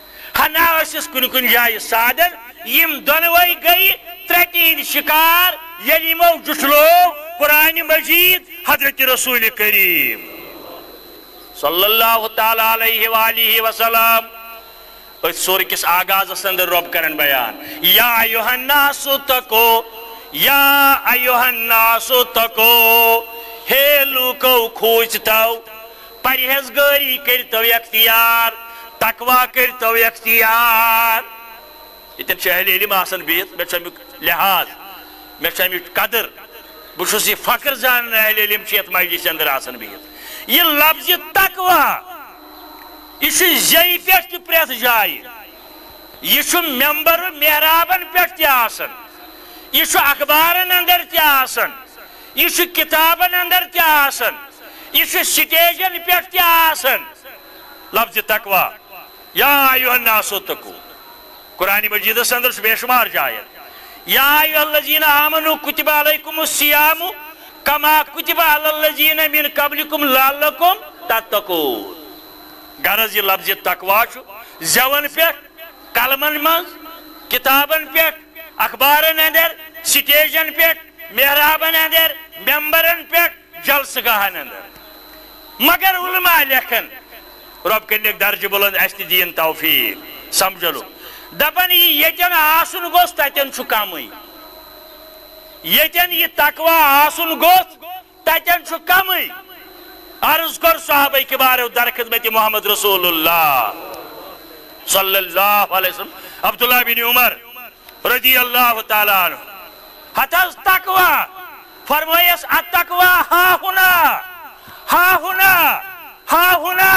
انا ٲسِس کُنہِ کُنہِ جایہِ سادن یِم دۄنوَے گٔیہِ ترٛٹیٖن شِکار ییٚلہِ یِمو جُٹھلوو قرآنِ مجیٖد حضرت رسول کریم صلی اللہ تعالیٰ علیہ وآلہ وسلم اس سورہ کس آغاز اندر رب کرن بیان یا ایوہ الناس اتقو یا ایوہ الناس اتقو ہے لوکو کھوجتو پرہیزگاری کرتو اختیار تقوی کرتو اختیار اتن چھے اہل علم آسن بیت میں چھے لحاظ میں چھے قدر بشوسی فقر زان اہل علم چھیت مجلس اندر آسن بیت یہ لفظ تقوی یہ زی پہ پریت جائے یہ ممبر محرابن پہ آسن یہ اخبارن اندر تہ آسن یہ کتابن اندر تہ آسن یہ سٹیجن پہ تہ آسن لفظ تقوی یا ایوہ الناس اتقو قرآن مجید اندر بے شمار جائے یا ایوہ الذین آمنوا کتب علیکم الصیام کما کتب علی الذین من قبلکم لعلکم تتقون غرض یہ لفظ تقوی زون پہ قلمن من کتابن پہ اخبارن اندر سٹیجن پہ محرابن اندر ممبرن پہ جلسہ گاہن اندر مگر علماء لکھن رب کرنک درج بلند اس دین توفیق سمجھلو دپن یتن آسن گوس تتن چھ کمی یتن یہ تقوی آسن گوس تتن چھ کمی عرض کر صحابہ کبار در خدمت محمد رسول اللہ صلی اللہ علیہ وسلم عبداللہ بن عمر رضی اللہ تعالیٰ عنہ حتیٰ تقوی فرمائیس التقوی ہا ہنا ہا ہنا ہا ہنا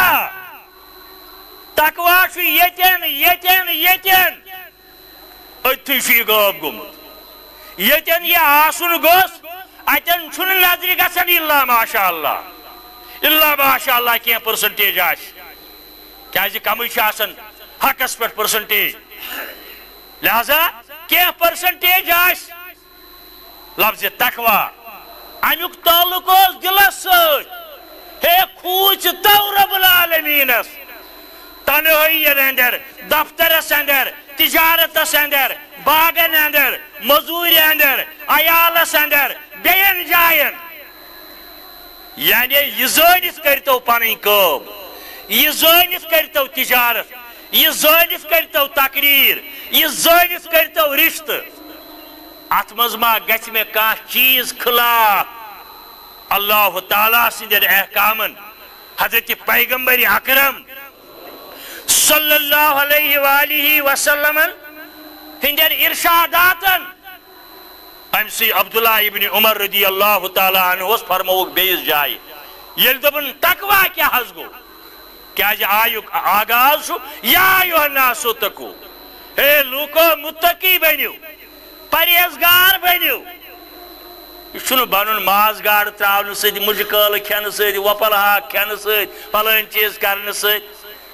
تقوی چھو یتن یتن یتن اتھی شی غاب گمت یتن یہ آسن گوس اتن چھن نظر گسن اللہ ماشاءاللہ اللہ ماشاءاللہ کیا پرسنٹیج آس کیا کمی آسن حقس پہ پرسنٹیج لہذا کیا پرسنٹیج آس لفظ تقوی امیک تعلق اس دلس ست ہے کھوچ تو رب العالمینس تنہائین اندر دفترس اندر تجارتس اندر باغن اندر مزوری اندر عیالس اندر بین جائن یعنی یہ زانت کرتو پنن کام یہ زانت کرتو تجارت یہ زانت کرتو تقریر یہ زانت کرتو رشتہ ات مز ما گژھِ مے کانٛہہ چیز خلاف اللہ تعالیٰ سندین احکامن حضرت پیغمبر اکرم صلی اللہ علیہ وآلہ وسلم ہندین ارشاداتن امسی عبداللہ ابن عمر رضی اللہ تعالیٰ عنہ فرموک بیس جائے یل دبن تقوی کیا حض گو کیا جی آیوک آغاز شو یا ایوہ الناس اتقو اے لوکو متقی بنیو پریزگار بنیو یہ بنن ماز گاڑ تراؤن ست مجکل کھین ست وپل ہاک کھین ست فلان چیز کرنے ست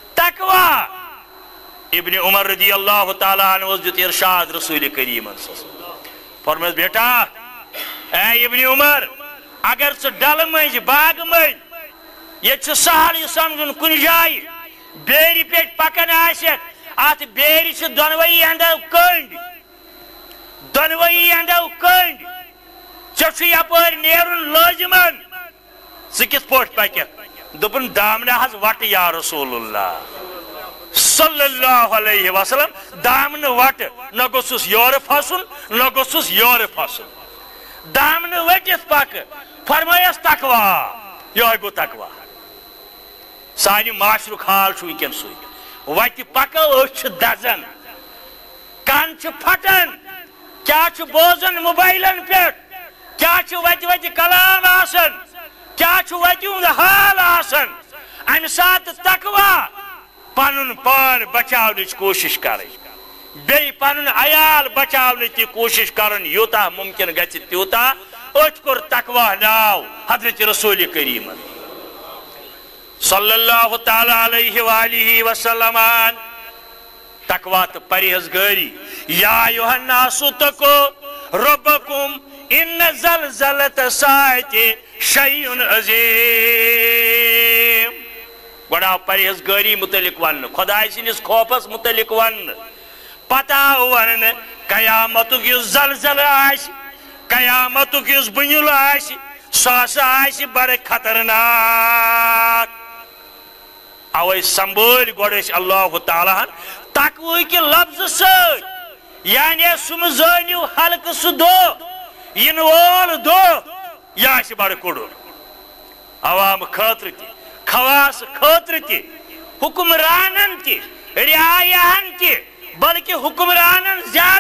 تقوی ابن عمر رضی اللہ تعالیٰ عنہ دیت ارشاد رسول کریم فرمائے بیٹا اے ابن عمر اگر ث ڈل مز باغ مز یہ سہل یہ سمجھن کن جائے بیری پہ پکن ات بیری دونوئی اندو کنڈ دونوئی اندو کنڈ ٹھیک یپر نیرن لازمن ث کت پہ پکت دپن دامنہ حض وٹ یا رسول اللہ صلی اللہ علیہ وسلم دامن وٹ نہ گوسس یور پھسن نہ گوسس یور پھسن دامن وٹت پک فرمایس تقوی یہ گو تقوی سانہ معاشرک حال ونکن سو وت پک أچھ دزن کن پھٹن کیا بوزن موبائلن پہ کیا وت وت کلام آسن کیا وت حال آسن امہ سات تقوی پن پان بچاونچ کوشش کریں بی پن عیال بچاونچ کوشش کرن یوتا ممکن گژھِ تیوتا أتھ کوٚر تقوی ناو حضرت رسول کریم صلی اللہ تعالیٰ علیہ وآلہ وسلم تقوی تو پرہیزگاری یا ایھا الناس اتقوا ربکم ان زلزلۃ الساعۃ شیء عظیم گوڑا پرہیزگاری متعلق ون خدای سندس خوفس متعلق ون پتہ ون قیامتک یس زلزلہ آس قیامتک یس بنیل آس سہ آس بڑ خطرناک اوے سنبھل گوڑ اللہ تعالیٰ تقوی کہ لفظ ست یعنی سم زانیو حلقہ سہ دہ ین وول دہ یہ آس بڑ کڑر عوام خاطر تہ خواص خاطر تہ حکمرانن تہ رعایاہن تہ بلکہ حکمرانن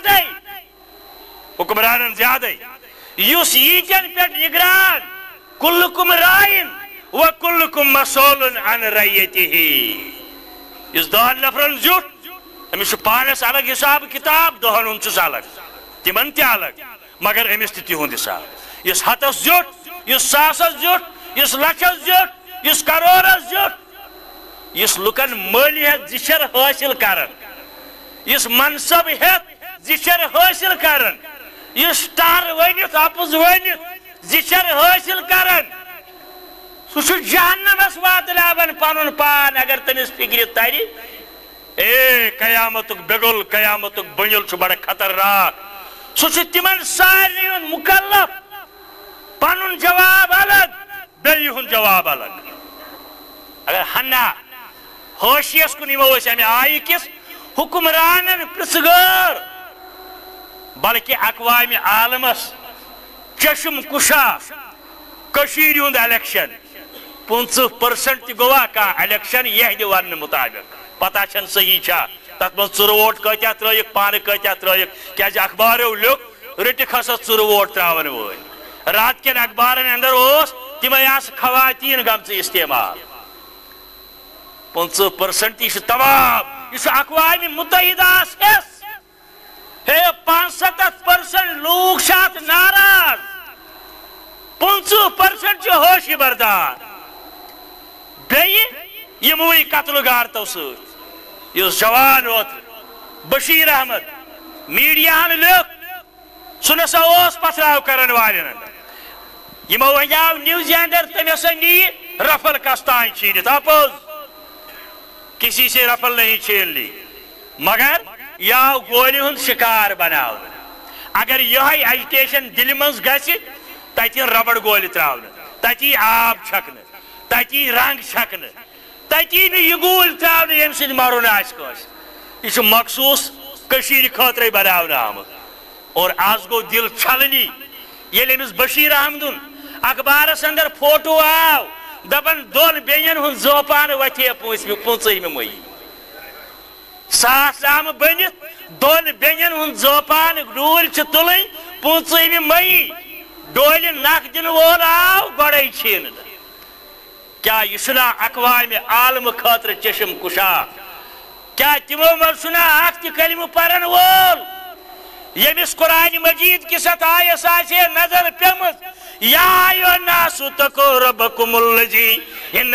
زیادہ یس ییچن پہ نگران کلکم رائن و کلکم مسئول عن رعیتہ اس دہن نفرن زیوٹ امس پانس الگ حساب کتاب دہن ہند الگ تمن تہ الگ مگر امس تہند حساب اس ہتس زیوٹ اس ساسس زیوٹ اس لچھس زیوٹ اس کرورس زیوٹ اس لکن مالی ہت زشر حاصل کرن اس منصب ہت زشر حاصل کرن اس ٹار ونت اپز ونت زشر حاصل کرن سہ جہنمس واتناون پنن پان اگر تمس فکر تری اے قیامتک بگل قیامتک بنیل بڑا خطرناک سہ تمن سارنی ہند مکلف پنن جواب الگ بیہن جواب الگ اگر ہنا ہوشیس کن یمو امہ آئی کس حکمرانن پرژگار بلکہ اقوام عالمس چشم کشا کشیر ہند الیکشن 50% تہ گوا کھانا الیکشن یہ ون مطابق پتہ چھن صحیح چھا تک من ژور ووٹ کتیا ترائک پانہ کتیا ترائک کیازِ اخبارو لیوک رٹک ہسا ژور ووٹ تراون ول رات کن اخبارن اندر اس تمے آس خواتین گمژ استعمال 50% یہ تمام یہ اقوام متحدہ حص ہے 65% لوگ شات ناراض 50% ہوشی بردار بیموئی قتل غارتو ست اس جوان اوت بشیر احمد میڈیا لکھ سہ نسا پتھراو کرن والن یمو ونیاو نیوز اندر تم ہسا نی رفل کستان چھینت اپوز کسی سے رفل نہیں چھین لی مگر یہ گولی ہند شکار بناو اگر یہ ایجیٹیشن دل مز گژھِ تتی ربڑ گولی تراؤن تتی آب چھکن تتی رنگ چھکن تتی نی یہ گول تراؤن یم سن مرن آس کس یہ مخصوص کشیر خاطر بناون آمت اور آز گو دل چھلنی یل امس بشیر احمدن اخبارس اندر فوٹو آو دپن دون بین ہن زوپان وتھے 15 مئی ساس آم بنت دون بین ہن زوپان ڈول چھ تلن 15 مئی ڈول نک دن وول آو گوڑے چھین کیا یہ چھنا اقوام عالم خاطر چشم کشا کیا تمو من چھنا اکھ تہ کلمہ پرن وول یمس قرآن مجید کس آیس آسے نظر پیمت یا ایو الناس اتقوا ربکم الذی ان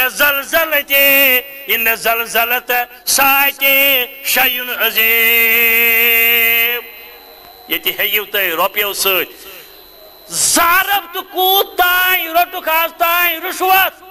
زلزلۃ ساعۃ شیء عظیم یہ ہیو تہ روپیو ست زارب تو کوت تائیں روٹک آز تائیں رشوت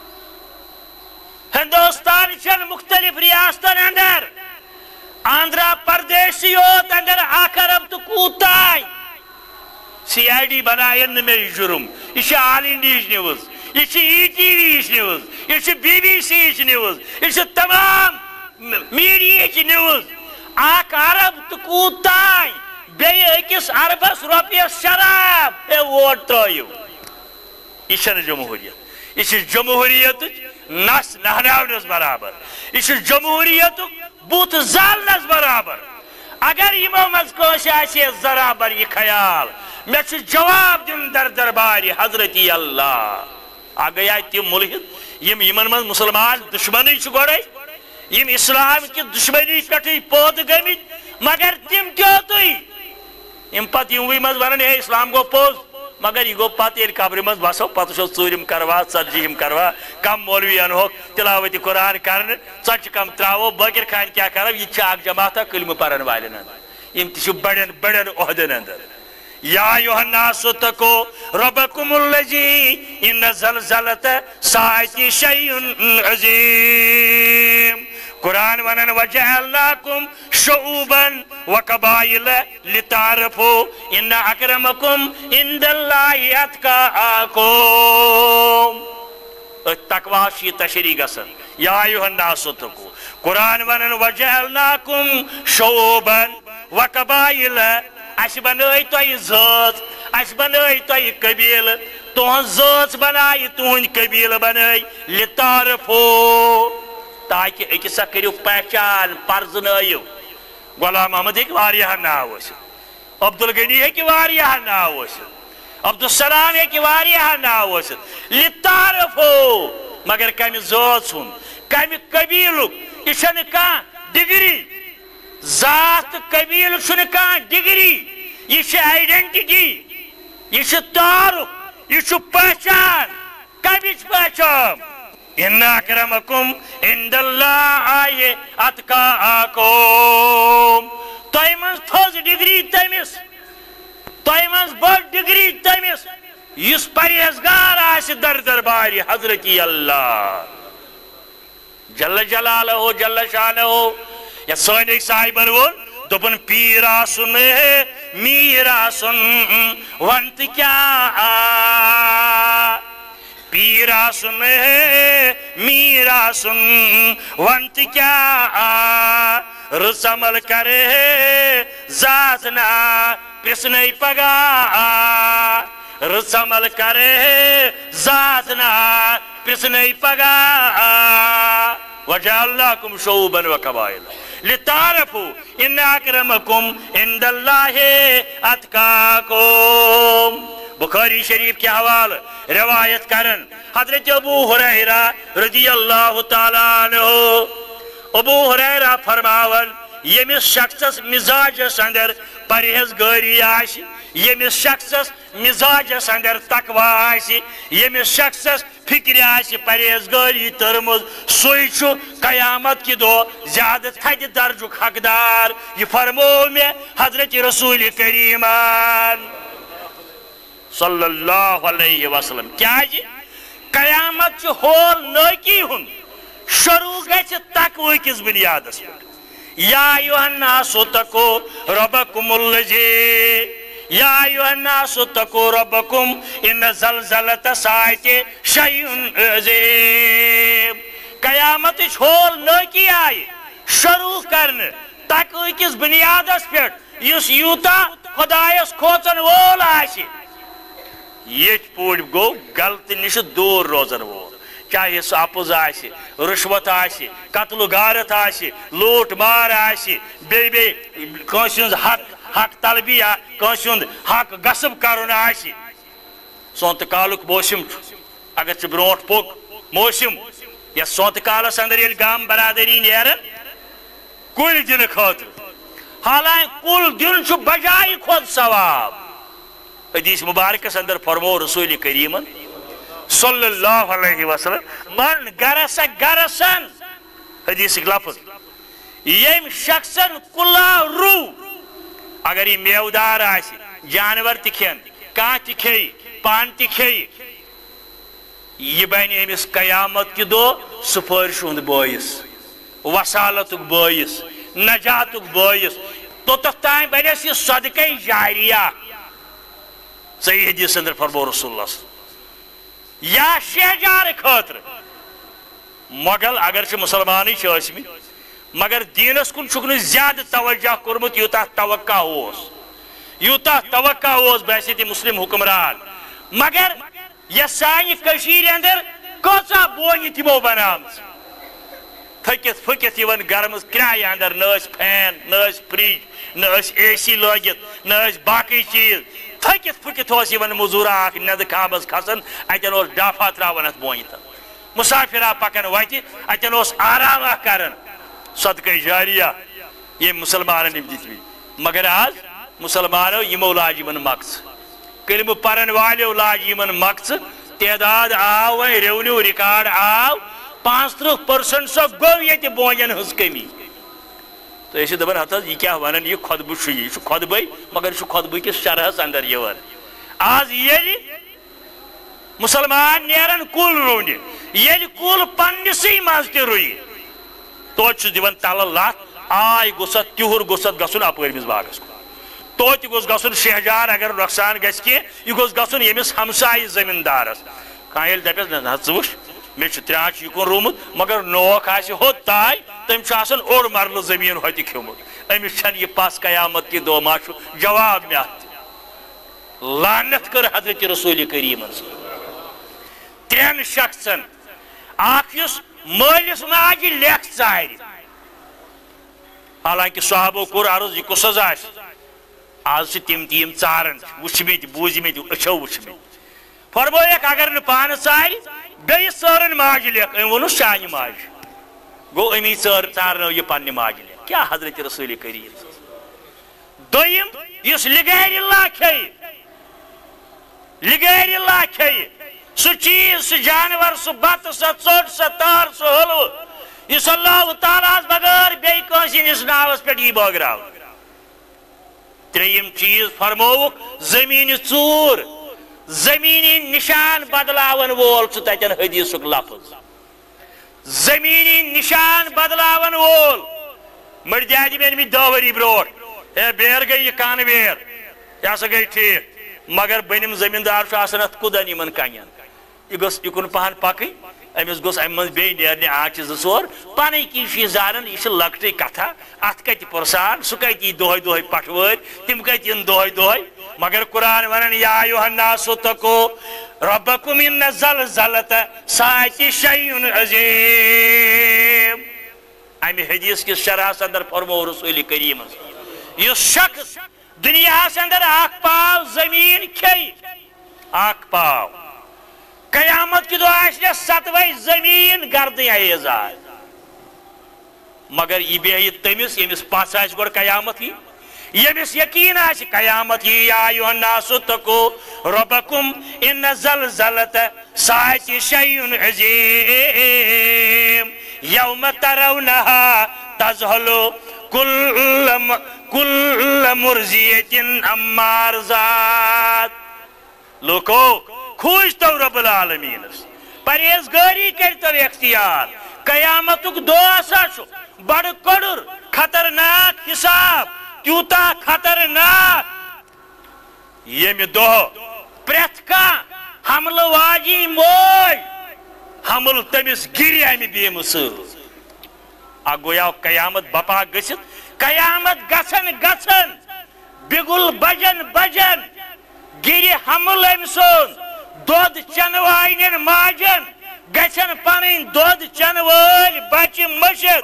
ہندوستان چن مختلف ریاستن اندر آندھرا پردیشی ہوت اندر آکرم تو کوتائی سی آئی ڈی بنائن میں جرم یہ آل انڈیش نیوز یہ ای ٹی وی نیوز یہ بی بی سی نیوز یہ تمام میڈیا نیوز آک عرب تو کوتائی بے اکس عربس روپیس شراب اے ووٹ ترائیو یہ جمہوریت یہ جمہوریت نس نہناونس برابر یہ جمہوریت بوت زالنس برابر اگر یمو مز کٲنٛسہِ آسہِ ذرا بر یہ خیال مے چھُ جواب دین در دربار حضرت اللہ گیا تم ملحد یم یمن مز مسلمان دشمنی چھُ گۄڈے یم اسلام کہ دشمنی پٮ۪ٹھٕے پٲدٕ گٔمٕتۍ مگر تم کیٛاہ تُہۍ یم پتہٕ یِموٕے منٛز ونان ہے اسلام گوٚو پوٚز مگر یہ گو پتہ ییٚلہِ قبرِ منٛز بسو پتہٕ وٕچھو ژوٗرِم کروا ژتجیٖہِم کروا کم مولوی انہوکھ تلاوت قرآن کرنہٕ ژۄچہِ کم تراوو بٲکر خانہِ کیٛاہ کرو یہِ تہِ چھِ اکھ جماعتھا کلمہٕ پرن والٮ۪ن اندر یم تہِ چھِ بڑٮ۪ن بڑٮ۪ن عہدن اندر یا ایھا الناس اتقوا ربکم الذی ان زلزلۃ الساعۃ شیء عظیم قرآن ونن وجعلناکم شعوبا وقبائل لتعارفوا ان اکرمکم عند اللہ اتقاکم تقوا یہ تشریح گسن یا ایھا الناس اتقوا قرآن ونن وجعلناکم شعوبا وقبائل اس بنائی تھی ذات اس بنائی تھی قبیل تہن ذات بنائی تہن قبیل بنائی لتعارفو تاکہ اکس کرو پہچان پرزنائیو غلام محمد ہیک واریاہ ناو ٲسِتھ عبدالغنی ہیکہِ واریاہ ناو ٲسِتھ عبدالسلام ہیکہِ واریاہ ناو ٲسِتھ لتعارفو مگر کمہِ ذات سُنٛد کمہِ قبیلُک یہِ چھنہٕ کانٛہہ ڈگری ذات قبیل چھُنہٕ کانٛہہ ڈگری یہ آئیڈینٹی یہ تعارف یہ پہچان کمچ پہچان ان اکرمکم عند اللہ اتقاکم تۄہہِ منٛز تھٔز ڈگری تٔمِس تۄہہِ منٛز بٔڑ ڈگری تٔمِس یُس پرہیزگار آسہِ در دربارِ حضرت اللہ جل جلالہ جل شانہ یا سٲنۍ صاحبن ووٚن دوٚپُن پیٖر آسُن میٖر آسُن وَن تہٕ کیٛاہ پیٖر آسُن میٖر آسُن وَن تہٕ کیٛاہ رٕژ عمل کرے ذات نا پرٛژھنَے پگاہ رٕژ عمل کرے ذات نا پرٛژھنَے پگاہ وجعلناکم شعوبا وقبائل لتعارفوا ان اکرمکم عند اللہ اتقاکم بخاری شریف کے حوالہ روایت کرن حضرت ابو ہریرہ رضی اللہ تعالیٰ عنہ ابو ہریرہ فرماون یمس شخصس مزاجس اندر پرہیزگاری آسی یمس شخصس مزاجس اندر تقوی آسی یمس شخصس فکر آسی پرہیزگاری ترمز سوئی چھو قیامت کی دو زیادہ تھد درجک حقدار یہ فرمو میں حضرت رسول کریمان صلی اللہ علیہ وسلم کیا جی قیامت چھ ہول ناکی ہن شروع گئے تقوی کس بنیادس پر یا ایھا الناس اتقوا ربکم الذی یا ایھا الناس اتقوا ربکم ان زلزلۃ الساعۃ شیء عظیم قیامت ہول ناکی آئی شروع کرنے تقوی کس بنیادس پہ اس یوتا خدایس کھوچن وول آسی یہ پوٹ گو غلطی نش دور روزن وول چاہے سو اپز آسی رشوت آسی قتل و غارت آسی لوٹ مار آسی بی کنسند حق طلبی کنسند حق غصب کرن آسی سونت کالک موسم اگر چھ برونٹ پوک موسم یا سونت کالس اندر یل گام برادری نیرن کل دن خاطر حالانکہ کل دن چھ بجائی خود ثواب حدیث مبارکس اندر فرمو رسول کریم صلی اللہ علیہ وسلم من گرس گرسن حدیث لفظ یم شخصن کلا رو اگر یہ میودار آسی جانور تکھین کان تکھی پان تکھی یہ بین امس قیامت کی دو سفارش ہند باعث وصالتک باعث نجاتک باعث توتھ تائیں بنس یہ صدقہ جاریہ صحیح حدیث اندر فرمو رسول اللہ یا شہجار خاطر مغل اگرچہ مسلمانی چسمت مگر دینس کن چھکن زیادہ توجہ کورمت یوتہ توقع بحثیت مسلم حکمران مگر یہ سانہ کشیر اندر کچا بونہ تمو بنام تھکت پھکت یوان گھر مز کرایہ اندر نہ فین نہ فریج نہ اے سی لگت نہ باقی چیز تھکت پھکت یوان مزورا اخ ند کھابس کھسان اتن ڈافا تراون ات بونہ تل مسافرہ پکان وتہ اتن آرام کران صدقہ جاریہ یہ مسلمانن دتم مگر آج مسلمانو یمو لاج یمن مقص کلمہ پرن والو لاج یمن مقص تعداد آو و ریونیو ریکارڈ آو 35% سو گو یہ بونجن ہز کمی تو یہ دپان ہتھ یہ کیا ونان یہ خطبہ یہ خطبہ مگر یہ خطبہ کس شرحس اندر یوان آز یلی مسلمان نیرن کل رونی یلی کل پنسی مز تہ روی توت دِوان تلہ لت آے گوٚژھ تیوٗر گوٚژھ گژھُن اپٲرمِس باغس کُن توتہِ گوٚژھ گژھُن شہجار اگر نۄقصان گژھِ کینٛہہ یہِ گوٚژھ گژھُن ییٚمِس ہمسایہِ زٔمیٖندارس کانٛہہ ییٚلہِ دپٮ۪س نہ ژٕ وٕچھ مےٚ چھُ ترٛاچھ یِکُن روٗمُت مگر نوکھ آسہِ ہوٚت تاے تٔمۍ چھُ آسان اوٚڑ مرلہٕ زٔمیٖن ہوٚتہِ کھیوٚمُت أمِس چھنہٕ یہِ پس قیامت کہِ دۄہ ما چھُ جواب مےٚ اتھ لعنت کٔر حضرت رسول کریٖمن ترٛٮ۪ن شخصن اکھ یُس مٲلِس ماجہِ لیکھ ژارِ حالانکہِ صحابو کوٚر عرض یہِ کُس حظ آسہِ آز چھِ تِم تہِ یِم ژاران وٕچھمٕتۍ بوٗزمٕتۍ أچھو وٕچھمٕتۍ فرمویکھ اگر نہٕ پانہٕ ژارِ بیٚیِس ژٲرٕن ماجہِ لیکھ أمۍ ووٚنُس چانہِ ماجہِ گوٚو أمی ژارنٲو یہِ پننہِ ماجہِ لیکھ کیٛاہ حضرت رسول کریٖم دوٚیِم یُس لِگارِ اللہ کھیٚیہِ لِگارِ اللہ کھیٚیہِ سُہ چیٖز سُہ جانور سُہ بتہٕ سۄ ژوٚٹ سۄ تار سُہ حلوٕ یُس اللہ تعالیٰ ہس بغٲر بیٚیہِ کٲنٛسہِ ہِنٛدِس ناوس پٮ۪ٹھ یی بٲگراو ترٛیٚیِم چیٖز فرمووُکھ زٔمیٖنہِ ژوٗر زٔمیٖنی نِشان بدلاون وول چھُ تتٮ۪ن حدیثُک لفظ زٔمیٖنی نِشان بدلاون وول مٔڈۍ دادِ مےٚ أنمٕتۍ 10 ؤری برونٛٹھ ہے بیر گٔے یہِ کَنہٕ ویر یہِ ہسا گٔے ٹھیٖک مگر بٔنِم زٔمیٖندار چھُ آسان اتھ کُدن یِمن کنٮ۪ن یہِ گٔژھ یِکُن پہن پکٕنۍ أمِس گوٚژھ امہِ منٛز بیٚیہِ نیرنہِ آنچہِ 2-4 پنٕنۍ کِنۍ چھُ یہِ زانان یہِ چھِ لۄکٹٕے کتھا اتھ کتہِ پرسان سُہ کتہِ یی دۄہے دۄہے پٹھوٲرۍ تِم کتہِ یِن دۄہے دۄہے مگر قرآن ونان یا ایُہا الناس اتقوا ربکم ان الزلزلۃ ساعۃ شیء عظیم امہِ حدیث کِس شرحس اندر فرموو رسول کریٖمن یُس شخص دُنیاہس اندر اکھ پاو زٔمیٖن کھیٚیہِ اکھ پاو قیامت کہِ دۄہ آسنس 7وے زٔمیٖن گردٕنۍ ایز آے مگر یہِ بیٚہہِ تٔمِس ییٚمِس پژھ آسہِ گۄڈٕ قیامت یی ییٚمِس یقیٖن آسہِ قیامت یی یا ایُہا الناس اتقوا ربکم ان الزلزلۃ ساعۃ شیء عظیم یوم ترونہا تذہل کل مرضیۃ عما ارضعت لوکو کھوٗجتو رب العالمیٖنس پرہیزگٲری کٔرتو اختیار قیامتُک دۄہ ہسا چھُ بڑٕ کٔڑُر خطرناک حساب تیوٗتاہ خطرناک ییٚمہِ دۄہ پرٛٮ۪تھ کانٛہہ حملہٕ واجیٚنۍ موج حمل تٔمِس گِرِ امہِ بیٖمہٕ سۭتۍ اکھ گوٚیاو قیامت بپا گٔژھِتھ قیامت گژھن بِگُل بجن گِرِ حمل أمۍ سُنٛد دۄد چنہٕ والٮ۪ن ماجن گژھن پنٕنۍ دۄد چنہٕ وٲلۍ بچہِ مٔشِتھ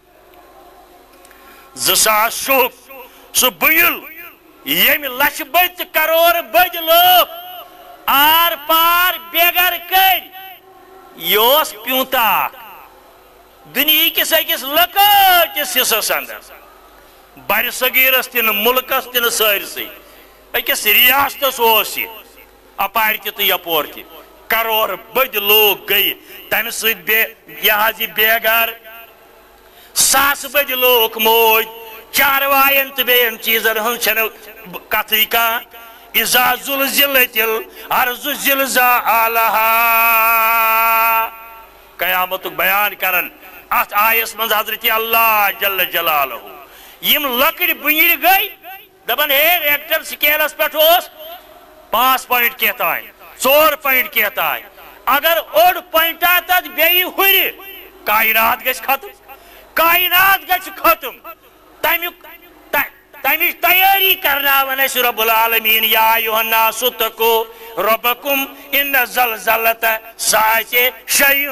2000 شُہُک سُہ بُنِل ییٚمہِ لچھِ بٔدۍ تہٕ کرور بٔدۍ لوٗکھ آر پار بےٚگر کٔرۍ یہِ اوس پیوٗنٛتاہ اکھ دُنہِکِس أکِس لۄکٔٹِس حِصس اندر برِ صغیٖرس تہِ نہٕ مُلکس تہِ نہٕ سٲرسٕے أکِس ریاستس اوس یہِ اپارِ تہِ تہٕ یپور تہِ کرور بٔدۍ لوٗکھ گٔیہِ تمہِ سۭتۍ یہِ حظ یہِ بےٚگر ساسہٕ بٔدۍ لوٗکھ موٗدۍ چاروایَن تہٕ بیٚیَن چیٖزن ہٕنٛز چھنہٕ کتھٕے کانٛہہ اِذا زُلزِلَتِ الارض زِلزالہا قیامتُک بیان کران اتھ آیس منٛز حضرت اللہ جل جلالہ یِم لۄکٕٹۍ بُنِرۍ گٔے دپان ہے ریکٹر سکیلس پٮ۪ٹھ اوس 5 پوینٹ کینٛہہ تانۍ 4 پوینٹ کینٛہہ تانۍ اگر اوٚڑ پوینٹا تتھ بیٚیہِ ہُرِ کائنات گژھِ ختم تمِچ تیٲری کرناوان اسہِ رب العالمیٖن یا ایُہا الناس اتقوا ربکم ان الزلزلۃ ساعۃ شیء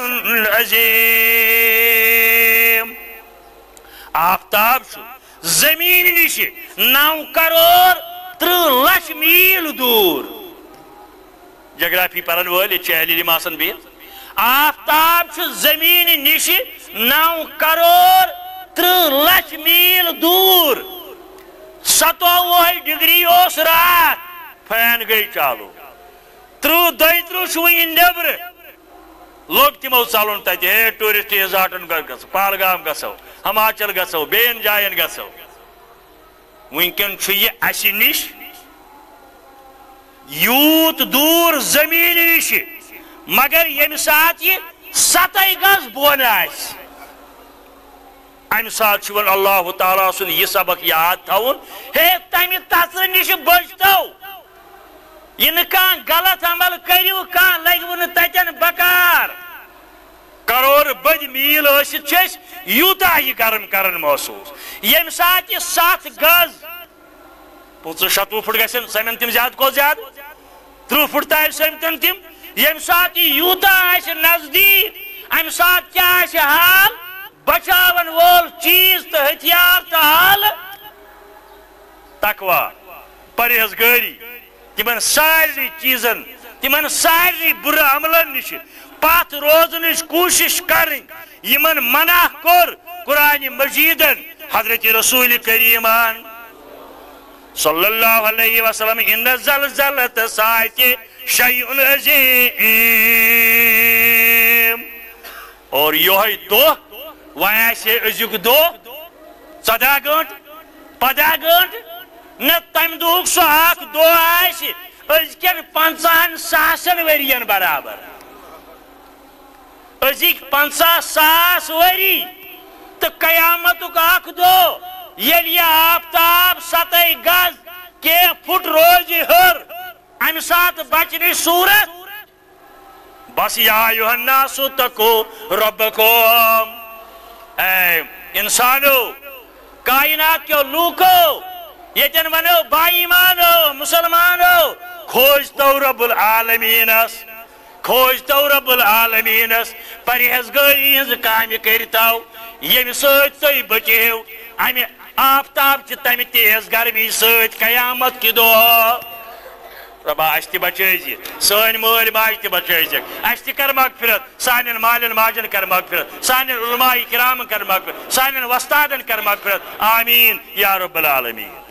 عظیم آفتاب چھُ زٔمیٖنہِ نِشہِ 9 کرور 30 لچھ میٖل دوٗر جگرافی پرن وٲلۍ ییٚتہِ چھِ اہلِ علم آسان بِہِتھ آفتاب چھُ زٔمیٖنہِ نِشہِ 9 کرور 30 لچھ میٖل دوٗر 27 ڈگری اوس راتھ فین گٔے چالوٗ 30-32 چھُ وٕنہِ نیبرٕ لوٚگ تِمو ژلُن تتہِ ہے ٹوٗرِسٹ رِزاٹن گژھو پہلگام گژھو ہماچل گژھو بین جائن گژھو ونکن چھُ یہ اَسہِ نِش یوٗت دوٗر زٔمیٖن نِش مگر ییٚمہِ ساتہٕ یہِ 7 گز بۄن آسہِ امہِ ساتہٕ چھُ وۄنۍ اللہ تعالیٰ سُنٛد یہِ سبق یاد تھاوُن ہے تمہِ تژرٕ نِش بٔچتو یہِ نہٕ کانٛہہ غلط عمل کٔرِو کانٛہہ لگوٕ نہٕ تتٮ۪ن بکار کرور بٔدۍ میٖل ٲسِتھ چھِ أسۍ یوٗتاہ یہِ کران محسوٗس ییٚمہِ ساتہٕ یہِ 7 گز 25-26 فُٹ گژھن سمن تِم زیادٕ کھۄتہٕ زیادٕ 30 فُٹ تام سمتن تِم ییٚمہِ ساتہٕ یہِ یوٗتاہ آسہِ نزدیٖک امہِ ساتہٕ کیٛاہ آسہِ حال بچاون وول چیٖز تہٕ ہتھیار تہٕ حالہٕ تقوا پرہیزگٲری تِمن سارنٕے چیٖزن تِمن سارنٕے بُرٕ عملن نِش پتھ روزنٕچ کوٗشش کرٕنۍ یِمن منع کوٚر قرآنِ مجیٖدن حضرت رسول کریٖمان صلی اللہ علیہ وسلم ان زلزلۃ الساعۃ شیء عظیم اور یہوے دۄہ وۄنۍ آسہِ أزیُک دۄہ 14 گٲنٛٹہٕ 15 گٲنٛٹہٕ نہ تمہِ دۄہُک سُہ اکھ دۄہ آسہِ أزکٮ۪ن 50,000 ؤرین برابر أزِکۍ 50,000 ؤری تہٕ قیامتُک اکھ دۄہ ییٚلہِ یہِ آفتاب 7 گز کینٛہہ فُٹ روزِ ہیوٚر امہِ ساتہٕ بچنٕچ صوٗرت بس یا ایُہا الناس اتقوا ربکم اے انسانو کائنات کیو لوٗکو ییٚتٮ۪ن ونو بائی ایمانو مسلمانو کھوجتو رب العالمیٖنس کھوجتو رب العالمیٖنس پرہیزگٲری ہٕنٛز کامہِ کٔرتو ییٚمہِ سۭتۍ تُہۍ بچیو امہِ آفتاب چہِ تمہِ تیز گرمی سۭتۍ قیامت کہِ دۄہ ربا اَسہِ تہِ بچٲیزِ سٲنۍ مٲلۍ ماجہِ تہِ بچٲیزِکھ اَسہِ تہِ کر مغفرت سانٮ۪ن مالٮ۪ن ماجن کر مغفرت سانٮ۪ن علماء کرامن کر مغفرت سانٮ۪ن وۄستادن کر مغفرت آمیٖن یا رب العالمیٖن